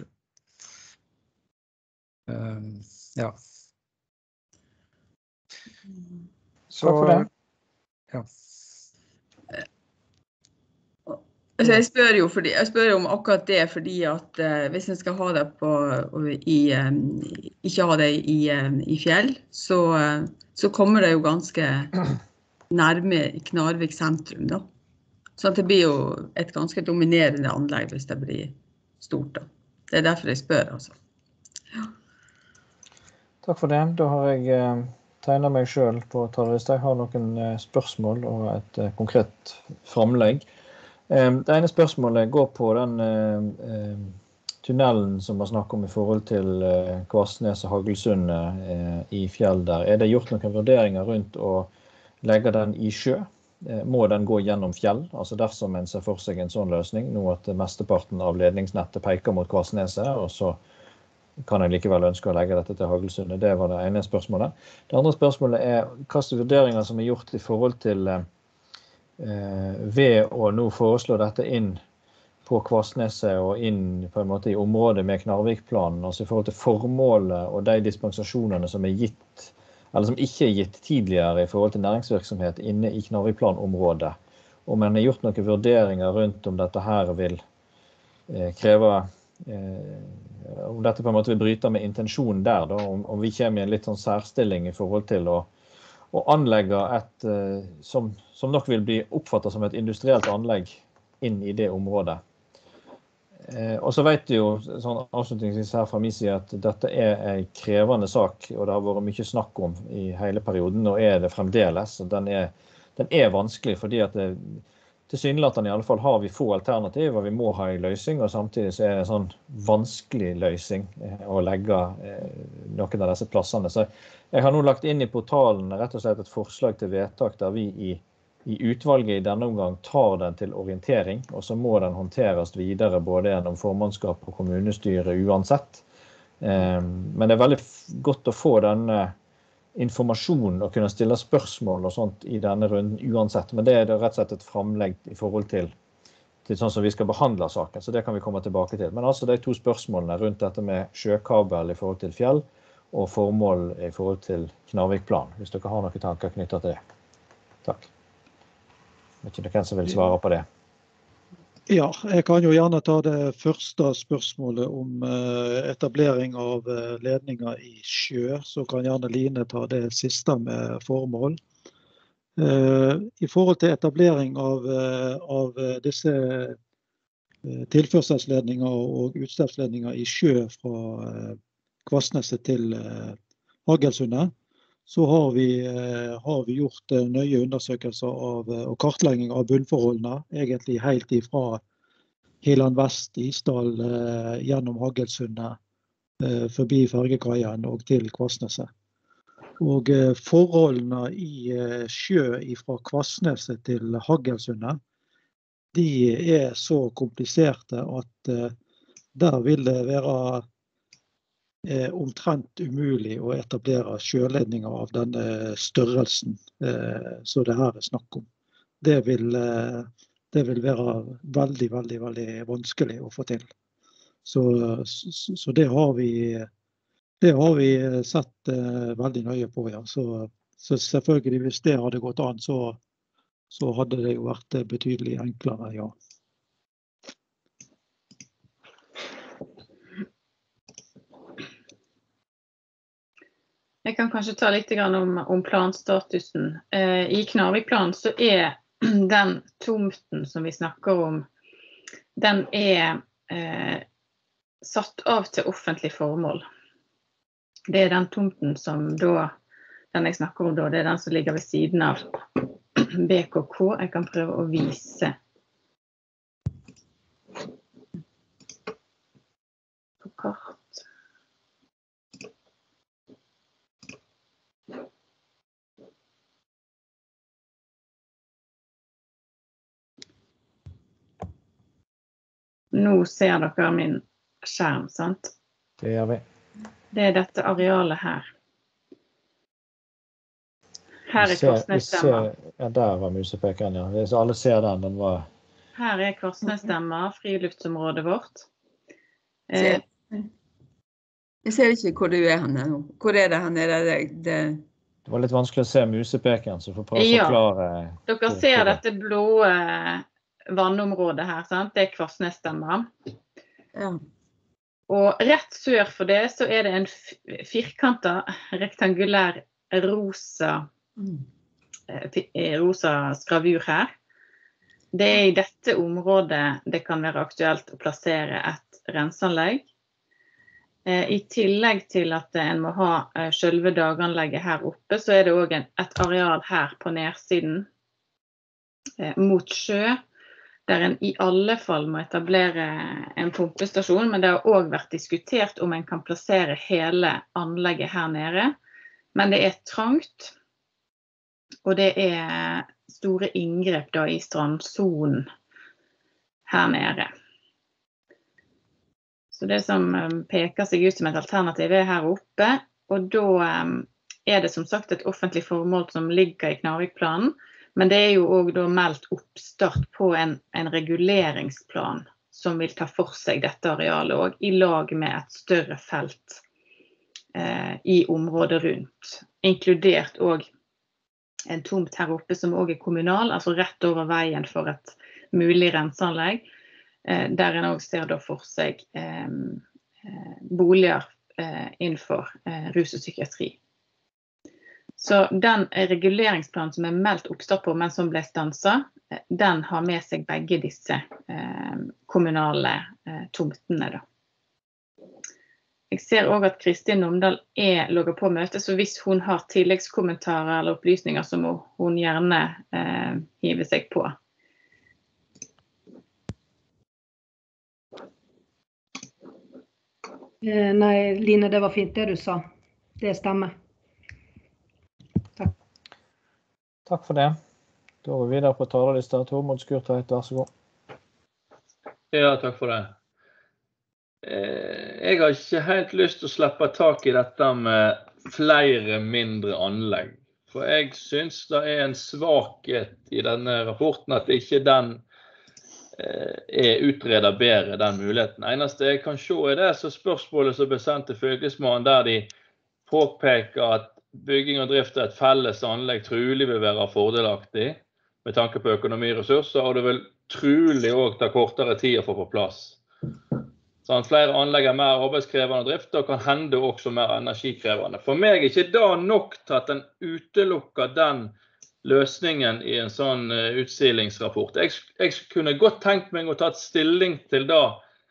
Um, ja. Så,
Takk for det.
Ja.
Altså jeg spør jo fordi, jeg spør jo om akkurat det, fordi at uh, hvis en skal ha det på, i, um, ikke ha det i, um, i fjell, så, uh, så kommer det jo ganske nærme Knarvik sentrum da. Så det blir jo et ganske dominerende anlegg hvis det blir stort da. Det er derfor jeg spør altså. Ja.
Takk for det. Da har jeg eh, tegnet meg selv på talerlista. Jeg har noen eh, spørsmål og et eh, konkret framlegg. Eh, det ene spørsmålet går på den eh, tunnelen som man snakker om i forhold til eh, Kvassnes og Hagelsundet eh, i fjell der. Er det gjort noen vurderinger rundt å legge den i sjø? Må den gå gjennom fjell, altså dersom en ser for seg en sånn løsning, nå at mesteparten av ledningsnettet peker mot Kvassneset, og så kan jeg likevel ønske å legge dette til Hagelsundet. Det var det ene spørsmålet. Det andre spørsmålet er hva slags vurderinger som er gjort i forhold til eh, ved å nå foreslå dette inn på Kvassneset og inn på en måte i området med Knarvikplanen, altså i forhold til formålet og de dispensasjonene som er gitt eller som ikke er gitt tidligere i forhold til næringsvirksomhet inne i Knarvikplanområdet. Om man har gjort noen vurderinger rundt om dette her vil eh, kreve, eh, om dette på en måte vil bryte med intensjonen der, da, om, om vi kommer i en litt sånn særstilling i forhold til å, å anlegge et, eh, som, som nok vil bli oppfattet som et industrielt anlegg inn i det området. Eh, og så vet du jo, sånn avslutningsvis her fra min side, at dette er en krevende sak, og det har vært mye snakk om i hele perioden, og er det fremdeles. Den er, den er vanskelig, fordi at det, tilsynelatende i alle fall har vi få alternativer, vi må ha en løsning, og samtidig så er det en sånn vanskelig løsning eh, å legge eh, noen av disse plassene. Så jeg har nå lagt inn i portalen rett og slett et forslag til vedtak der vi i I utvalget i denne omgang tar den til orientering, og så må den håndteres videre både gjennom formannskap og kommunestyre uansett. Men det er veldig godt å få denne informasjonen og kunne stille spørsmål og sånt i denne runden uansett. Men det er rett og slett et framlegg i forhold til, til sånn som vi skal behandle saken, så det kan vi komme tilbake til. Men altså de to spørsmålene rundt dette med sjøkabel i forhold til fjell og formål i forhold til Knarvikplan, hvis dere har noen tanker knyttet til det. Takk. Jeg vet ikke hvem som vil svare på det.
Ja, jeg kan jo gjerne ta det første spørsmålet om etablering av ledninger i sjø, så kan gjerne Line ta det siste med formål. I forhold til etablering av, av disse tilførselsledninger og utslippsledninger i sjø fra Kvassneset til Hagelsundet, så har vi, har vi gjort nøye undersøkelser av, og kartlegging av bunnforholdene, egentlig helt ifra Heland Vest, Isdal, gjennom Hagelsundet, forbi Fergekaien og til Kvassneset. Og forholdene i sjø fra Kvassneset til Hagelsundet, de er så kompliserte at der vil det være Eh, omtrent umulig å etablere sjøledninger av denne størrelsen eh, så det her er snakk om. det vil, det vil være veldig, veldig, veldig vanskelig å få til. Så, så, så det har vi, det har vi sett uh, veldig nøye på, ja. Så, så selvfølgelig, hvis det hadde gått an, så, så hadde det jo vært betydelig enklere, ja.
Jeg kan kanskje ta litt om, om planstatusen. Eh, I Knarvikplanen så er den tomten som vi snakker om, den er eh, satt av til offentlig formål. Det er den tomten som da, den jeg snakker om da, det er den som ligger ved siden av B K K. Jeg kan prøve å vise på kart. Nå ser dere min skjerm, sant?
Det gjør vi.
Det er dette arealet her. Her er Kvarsnesdemma.
Ja, der var musepekeren, ja. Hvis alle ser den, den var...
Her er Kvarsnesdemma, friluftsområdet vårt.
Eh, jeg ser ikke hvor du er henne nå. Hvor er det henne? Det, det, det...
det var litt vanskelig å se musepekeren, så får prøve å forklare...
Ja, dere ser dette blå vannområdet her, sant? Det er Kvarsnesdemma.
Ja.
Og rett sør for det så er det en firkantet, rektangulær rosa, mm. rosa skravur her. Det er i dette området det kan være aktuelt å plassere et renseanlegg. I tillegg til at en må ha selve daganlegget her oppe, så er det også et areal her på nedsiden mot sjø, der en i alle fall må etablere en pumpestasjon, men det har også vært diskutert om en kan plassere hele anlegget her nede. Men det er trangt, og det er store inngrep da i strandzonen her nede. Så det som peker seg ut som et alternativ er her oppe, og da er det som sagt et offentlig formål som ligger i Knarvikplanen, men det er jo også da meldt oppstart på en, en reguleringsplan som vil ta for seg dette arealet også, i lag med et større felt eh, i området rundt. Inkludert også en tomt her oppe som også er kommunal, altså rett over veien for et mulig renseanlegg, eh, der en også ser da for seg eh, boliger eh, innenfor eh, rus og psykiatri. Så den reguleringsplanen som er meldt oppstart på, men som ble stanset, den har med seg begge disse eh, kommunale eh, tomtene da. Jeg ser også at Kristin Nomdal er logget på møte, så hvis hun har tilleggskommentarer eller opplysninger, så må hun gjerne eh, hive seg på.
Eh, nei, Line, det var fint det du sa. Det stemmer.
Takk for det. Da går vi videre på talerlista. Tormod Skurtveit, vær så god.
Ja, takk for det. Jeg har ikke helt lyst til å slippe tak i dette med flere mindre anlegg. For jeg synes det er en svakhet i denne rapporten at ikke den er utredet bedre, den muligheten. Eneste jeg kan se er det, så spørsmålet som ble sendt til fylkesmannen der de påpeker at bygging og drift av et felles anlegg trolig vil være fordelaktig med tanke på økonomi og ressurser, og det vil trolig også ta kortere tid å få på plass. Sånn, flere anlegg er mer arbeidskrevende å drifte og kan hende også mer energikrevende. For meg er ikke da nok til at den utelukker den løsningen i en sånn utstillingsrapport. Jeg, jeg kunne godt tenkt meg å ta et stilling til da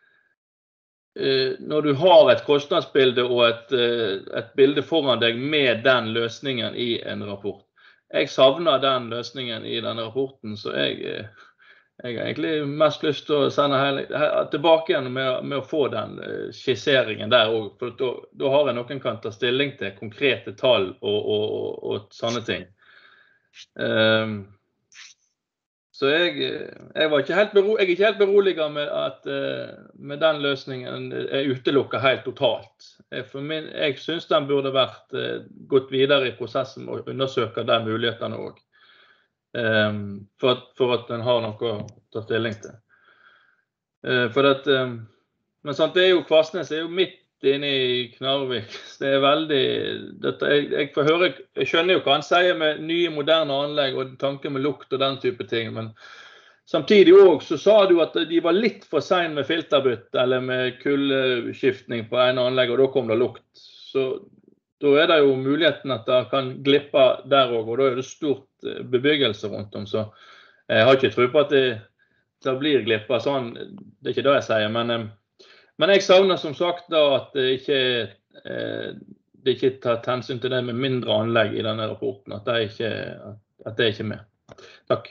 når du har et kostnadsbilde og et, et bilde foran deg med den løsningen i en rapport. Jeg savner den løsningen i denne rapporten, så jeg, jeg har egentlig mest lyst til å sende hele, tilbake igjen med, med å få den skisseringen der også, for da, da har jeg noen kan ta stilling til konkrete tall og, og, og, og sånne ting. Um, Så jeg, jeg, var ikke helt bero, jeg er ikke helt beroliget med at med den løsningen er utelukket helt totalt. For min, jeg synes den burde vært gått videre i prosessen og undersøke de mulighetene også. um, for, at, for at en har noe å ta stilling til. Uh, for at, um, men sant, det er jo Kvassnes er jo midt inne i Knarvik. Det er veldig, dette, jeg, jeg får høre, jeg skjønner jo hva han sier med nye moderne anlegg og tanker med lukt og den type ting, men samtidig også så sa du at de var litt for sen med filterbytt eller med kullskiftning på en anlegg, og da kom det lukt. Så da er det jo muligheten at det kan glippe der også, og da er det stort bebyggelse rundt om. Så jeg har ikke tro på at det, det blir glippet sånn, det er ikke det jeg sier, men, men jeg savner som sagt da at det ikke, det ikke tatt hensyn til det med mindre anlegg i denne rapporten, at det ikke, at det ikke er med. Takk.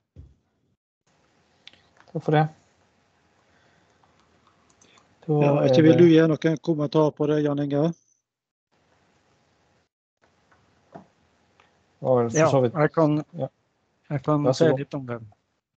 Takk for det. Da
ja, ikke vil du gi noen kommentar på det, Jan Inge?
Ja, jeg kan, jeg kan se litt om det.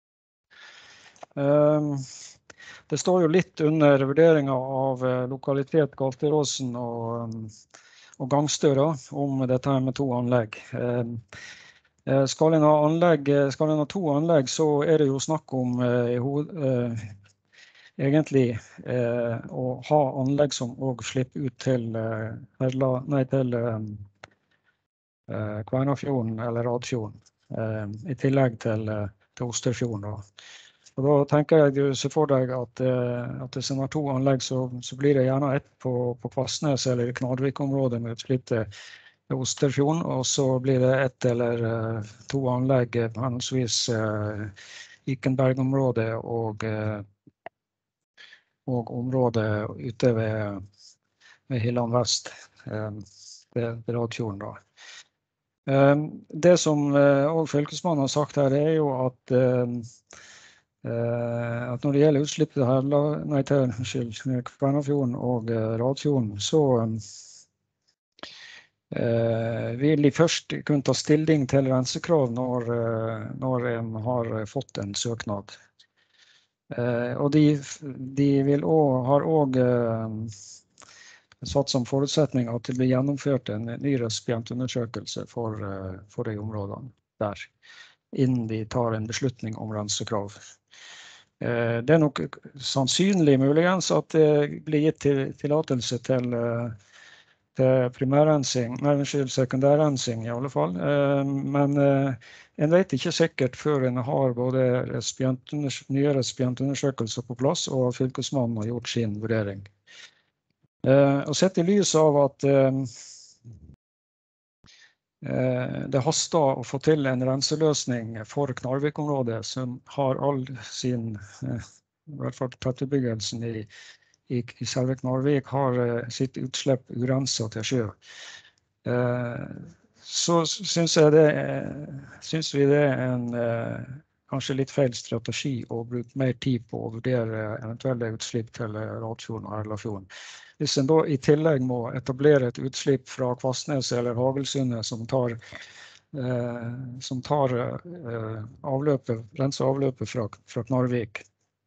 Um, det står jo litt under vurderingen av lokalitet Galteråsen og, og Gangstøra om dette her med to anlegg. Um, Skal en ha anlegg, skal en ha to anlegg, så er det jo snakk om eh, eh, egentlig eh, å ha anlegg som også slipper ut til, eh, Herla, nei, til eh, Kvænafjorden eller Radfjorden, eh, i tillegg til, til Osterfjorden. Da. Og da tenker jeg du ser for deg at, eh, at hvis en har to anlegg, så, så blir det gjerne ett på, på Kvassnes eller Knarvik-området med utslipp til Osterfjorden, og så blir det ett eller uh, to anlegg på henholdsvis uh, Ikenberg-området og, uh, og området ute ved, ved Hilland Vest, uh, ved, ved Radfjorden. Da. Uh, det som uh, også fylkesmannen har sagt her, det er jo at, uh, uh, at når det gjelder utslipp til, Herla, nei, til skyld, Kvænafjorden og uh, Radfjorden, så um, Uh, vil de først kunne ta stilling til rensekrav når, uh, når en har fått en søknad. Uh, og de, de vil også, har også uh, satt som forutsetning at det blir gjennomført en ny resipientundersøkelse for, uh, for de områdene der, innen de tar en beslutning om rensekrav. Uh, det er nok sannsynlig muligens at det blir gitt til, tillatelse til uh, til primærrensing, nei, unnskyld, sekundærrensing i alle fall. Eh, men eh, en vet ikke sikkert før en har både nye resipientundersøkelser på plass, og fylkesmannen har gjort sin vurdering. Eh, og sett i lys av at eh, det haster å få til en renseløsning for Knarvik-området, som har all sin, eh, i hvert fall tettbebyggelsen i I, i selve Knarvik har uh, sitt utslipp urenset til sjø. Uh, så synes, jeg det, synes vi det er en uh, kanskje litt feil strategi å bruke mer tid på å vurdere eventuelle utslipp til Radfjorden og Herlafjorden. Hvis en da i tillegg må etablere et utslipp fra Kvassnes eller Hagelsundet som tar, uh, som tar uh, avløpet, renser avløpet fra, fra Knarvik,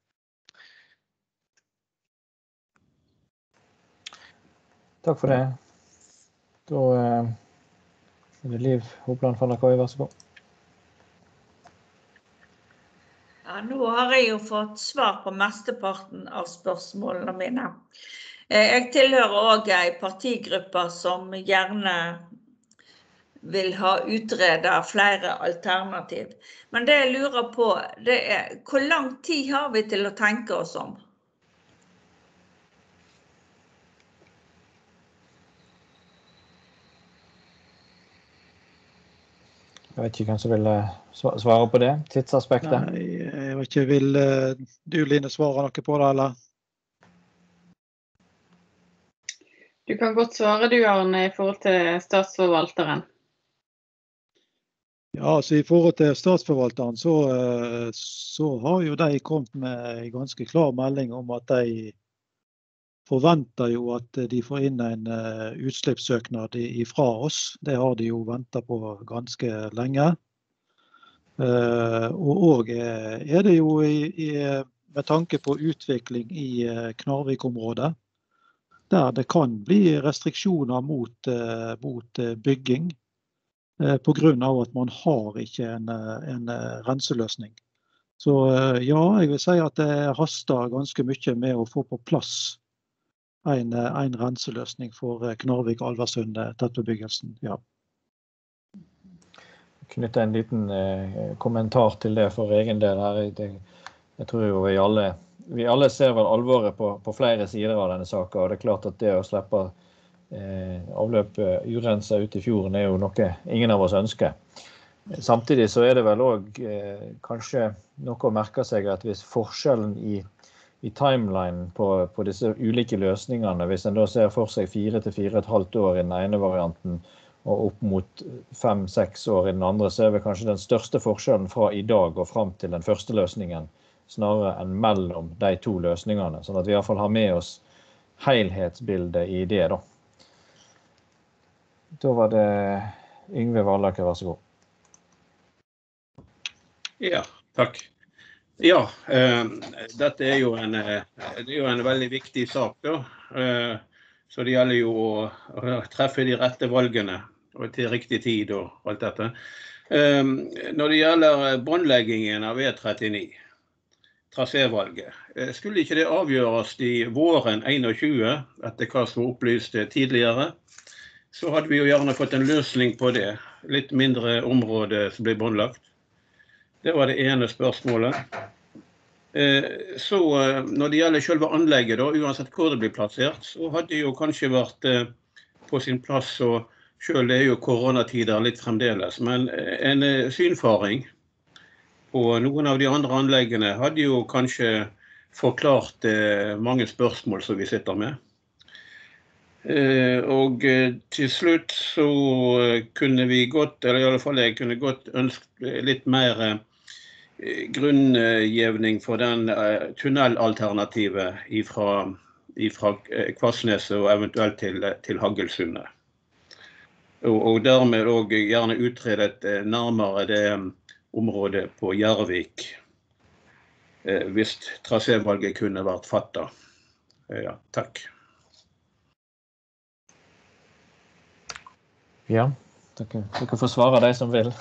Takk for det. Da eh, er det Liv Hopland fra N R K, vær så god.
Ja, nå har jeg jo fått svar på mesteparten av spørsmålene mine. Jeg tilhører også en partigruppe som gjerne vil ha utredet flere alternativ. Men det jeg lurer på, det er hvor lang tid har vi til å tenke oss om?
Jeg vet ikke hvem som vil svare på det, tidsaspektet.
Nei, jeg vet ikke, vil du, Line, svare noe på det, eller?
Du kan godt svare du, Arne, i forhold til statsforvalteren.
Ja, så i forhold til statsforvalteren så, så har jo de kommet med en ganske klar melding om at de forventer jo at de får inn en utslippssøknad fra oss. Det har de jo ventet på ganske lenge. Og også er det jo i, i, med tanke på utvikling i Knarvik-området, der det kan bli restriksjoner mot, mot bygging. på grunn av at man har ikke en, en renseløsning. Så ja, jeg vil si at det haster ganske mye med å få på plass en, en renseløsning for Knarvik-Alversund tettbebyggelsen, ja.
Knytte en liten eh, kommentar til det for egen del her. Jeg, jeg tror jo vi alle, vi alle ser vel alvoret på, på flere sider av denne saken, og det er klart at det å slippe eh, avløp urenset ut i fjorden er jo noe ingen av oss ønsker. Samtidig så er det vel også eh, kanskje noe å merke seg at hvis forskjellen i, i timeline på, på disse ulike løsningene, hvis en da ser for seg fire til fire og et halvt år i den ene varianten, og opp mot fem seks år i den andre, så er det kanskje den største forskjellen fra i dag og frem til den første løsningen, snarere enn mellom de to løsningene, sånn at vi i hvert fall har med oss helhetsbildet i det da. Da var det Yngve Vallaker, vær så god.
Ja, takk. Ja, eh, dette er jo en, eh, det er jo en veldig viktig sak da. Eh, Så det gjelder jo å treffe de rette valgene, og til riktig tid og alt dette. Når det gjelder båndleggingen av E trettini, trasévalget, skulle ikke det avgjøres i våren tjueen, etter hva som opplyst tidligere, så hadde vi jo gjerne fått en løsning på det. Litt mindre område som ble båndlagt. Det var det ene spørsmålet. Så når det gjelder selve anlegget, da, uansett hvor det blir plassert, så hadde det jo kanskje vært på sin plass, og selv er jo koronatider litt fremdeles, men en synfaring på noen av de andre anleggene hadde jo kanskje forklart mange spørsmål som vi sitter med. Og til slutt så kunne vi godt, eller i alle fall jeg kunne godt ønske litt mer grunngivning for den uh, tunnelalternativet ifra, ifra Kvassneset og eventuelt til, til Haggelsundet. Og, og dermed også gjerne utredet uh, nærmere det um, området på Jervik, uh, hvis trasévalget kunne vært fattet. Uh, ja, takk.
Ja, dere, dere får svare de som vil.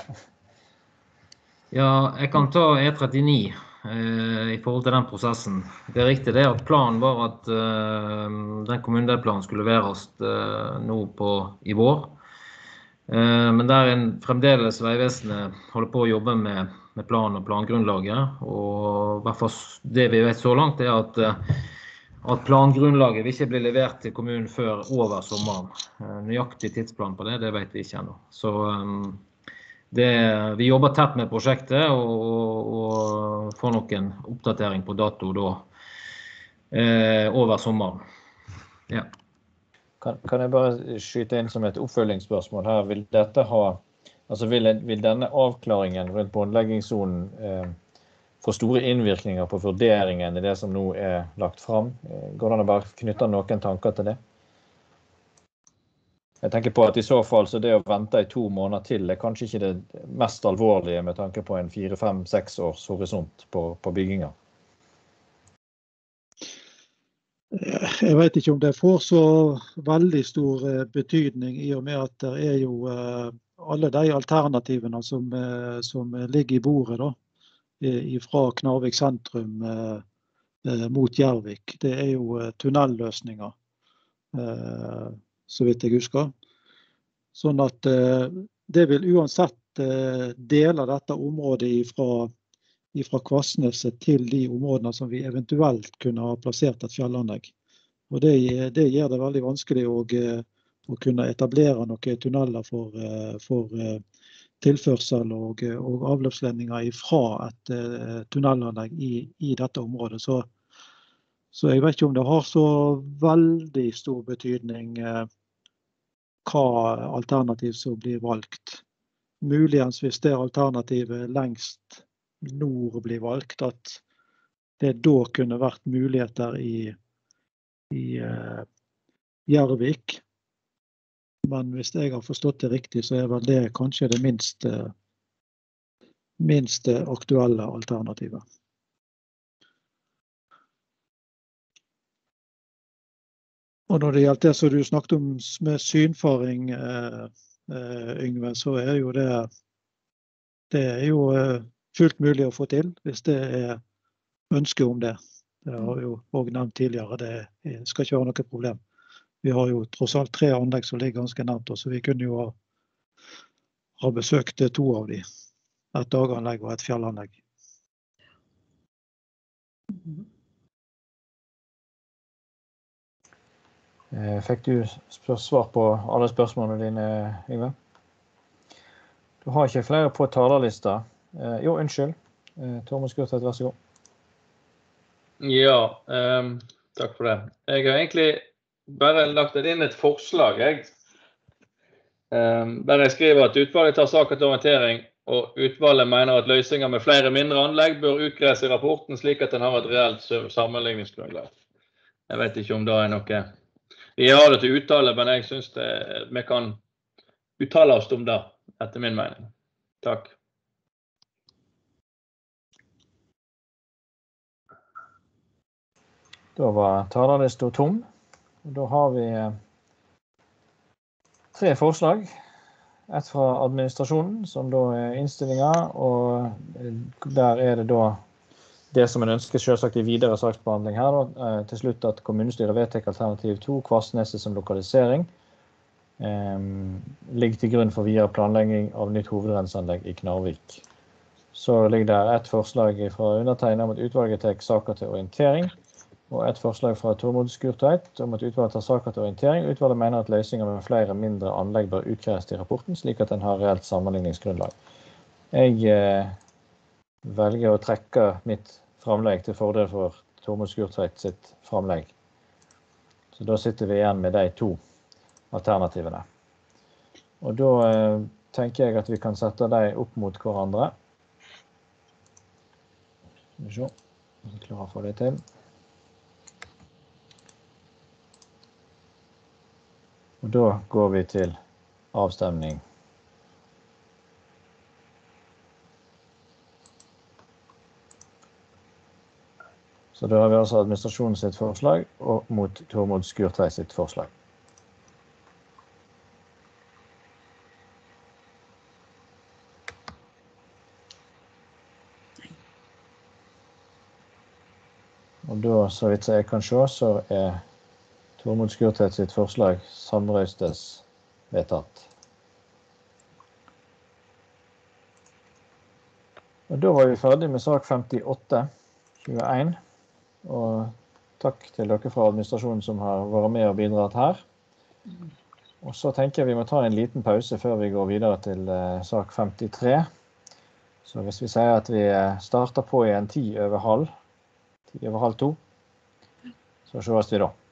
Ja, jeg kan ta E trettini eh, i forhold til den prosessen. Det er riktig det at planen var at eh, den kommunedelplanen skulle leveres eh, nå på i vår. Eh, men der en fremdeles Veivesenet holder på å jobbe med, med plan og plangrunnlaget. Og i hvert fall det vi vet så langt er at, at plangrunnlaget ikke blir levert til kommunen før over sommeren. Eh, nøyaktig tidsplan på det, det vet vi ikke ennå. Så eh, Det, vi jobber tett med prosjektet og, og, og får nok en oppdatering på dato da, eh, over sommeren. Ja.
Kan, kan jeg bare skyte inn som et oppfølgingsspørsmål her? Vil, dette ha, altså vil, vil denne avklaringen rundt båndleggingssonen eh, få store innvirkninger på vurderingen i det som nå er lagt frem? Går det an å bare knytte noen tanker til det? Jeg tenker på at i så fall så det å vente i to måneder til er kanskje ikke det mest alvorlige med tanke på en fire, fem, seks års horisont på, på bygginga.
Jeg vet ikke om det får så veldig stor betydning i og med at det er jo alle de alternativene som, som ligger i bordet da, fra Knarvik sentrum mot Jervik. Det er jo tunnelløsninger. Så vidt jeg husker. Sånn at eh, det vil uansett eh, dele dette området fra, fra Kvassneset til de områdene som vi eventuelt kunne ha plassert et fjellanlegg. Og det, det gjør det veldig vanskelig å, å kunne etablere noen tunneler for, for tilførsel og, og avløpsledninger fra et uh, tunnelanlegg i, i dette området. Så, så jeg vet ikke om det har så veldig stor betydning uh, hva alternativ som blir valgt. Muligens hvis det alternativet lengst nord blir valgt, at det da kunne vært muligheter i, i uh, Jervik. Men hvis jeg har forstått det riktig, så er vel det kanskje det minst, minst aktuelle alternativet. Og når det gjelder det som du snakket om med synfaring, eh, Yngve, så er jo det, det er jo fullt mulig å få til, hvis det er ønske om det. Det har jo også nevnt tidligere, det skal ikke være noe problem. Vi har jo tross alt tre anlegg som ligger ganske nært oss, så vi kunne jo ha, ha besøkt to av de. Et daganlegg og et fjellanlegg.
Fikk du svar på alle spørsmålene dine, Yngve? Du har ikke flere på talerlista. Jo, unnskyld. Tormod Skurtveit, vær så god.
Ja, um, takk for det. Jeg har egentlig bare lagt inn et forslag, jeg. Um, der jeg skriver at utvalget tar saken til orientering, og utvalget mener at løsninger med flere mindre anlegg bør utgredes i rapporten, slik at den har et reelt sammenligningsgrunnlag. Jeg vet ikke om det er noe. Vi har det til uttale, men jeg synes det, vi kan uttale oss om det, etter min mening. Takk.
Da var talerlisten tom. Da har vi tre forslag. Et fra administrasjonen, som da er innstillinger, og der er det da det som en ønsker selvsagt i videre saksbehandling her, da, til slutt at kommunestyret vedtek alternativ to, Kvassneset som lokalisering, eh, ligger til grunn for videre planlegging av nytt hovedrenseanlegg i Knarvik. Så ligger der et forslag fra undertegnet om at utvalget tar saker til orientering, og et forslag fra Tormod Skurtveit om at utvalget tar saker til orientering. Utvalget mener at løsninger med flere mindre anlegg bør utkreves til rapporten, slik at den har reelt sammenligningsgrunnlag. Jeg eh, velger å trekke mitt framlegg til fordel for Tormod Skurtveit sitt framlegg. Så da sitter vi igjen med de to alternativene. Og da eh, tenker jeg at vi kan sette de opp mot hverandre. Skal vi se, jeg klarer å få det til. Og da går vi til avstemning. Så da har vi altså administrasjonen sitt forslag og mot Tormod Skurtveit sitt forslag. Og da, så vidt jeg kan se, så er Tormod Skurtveit sitt forslag samrøystes vedtatt. Og da var vi ferdig med sak femtiåtte tjueen. Og takk til dere fra administrasjonen som har vært med og bidratt her. Og så tenker jeg vi må ta en liten pause før vi går videre til uh, sak femtitre. Så hvis vi sier at vi starter på i en ti over halv, ti over halv to, så ses vi da.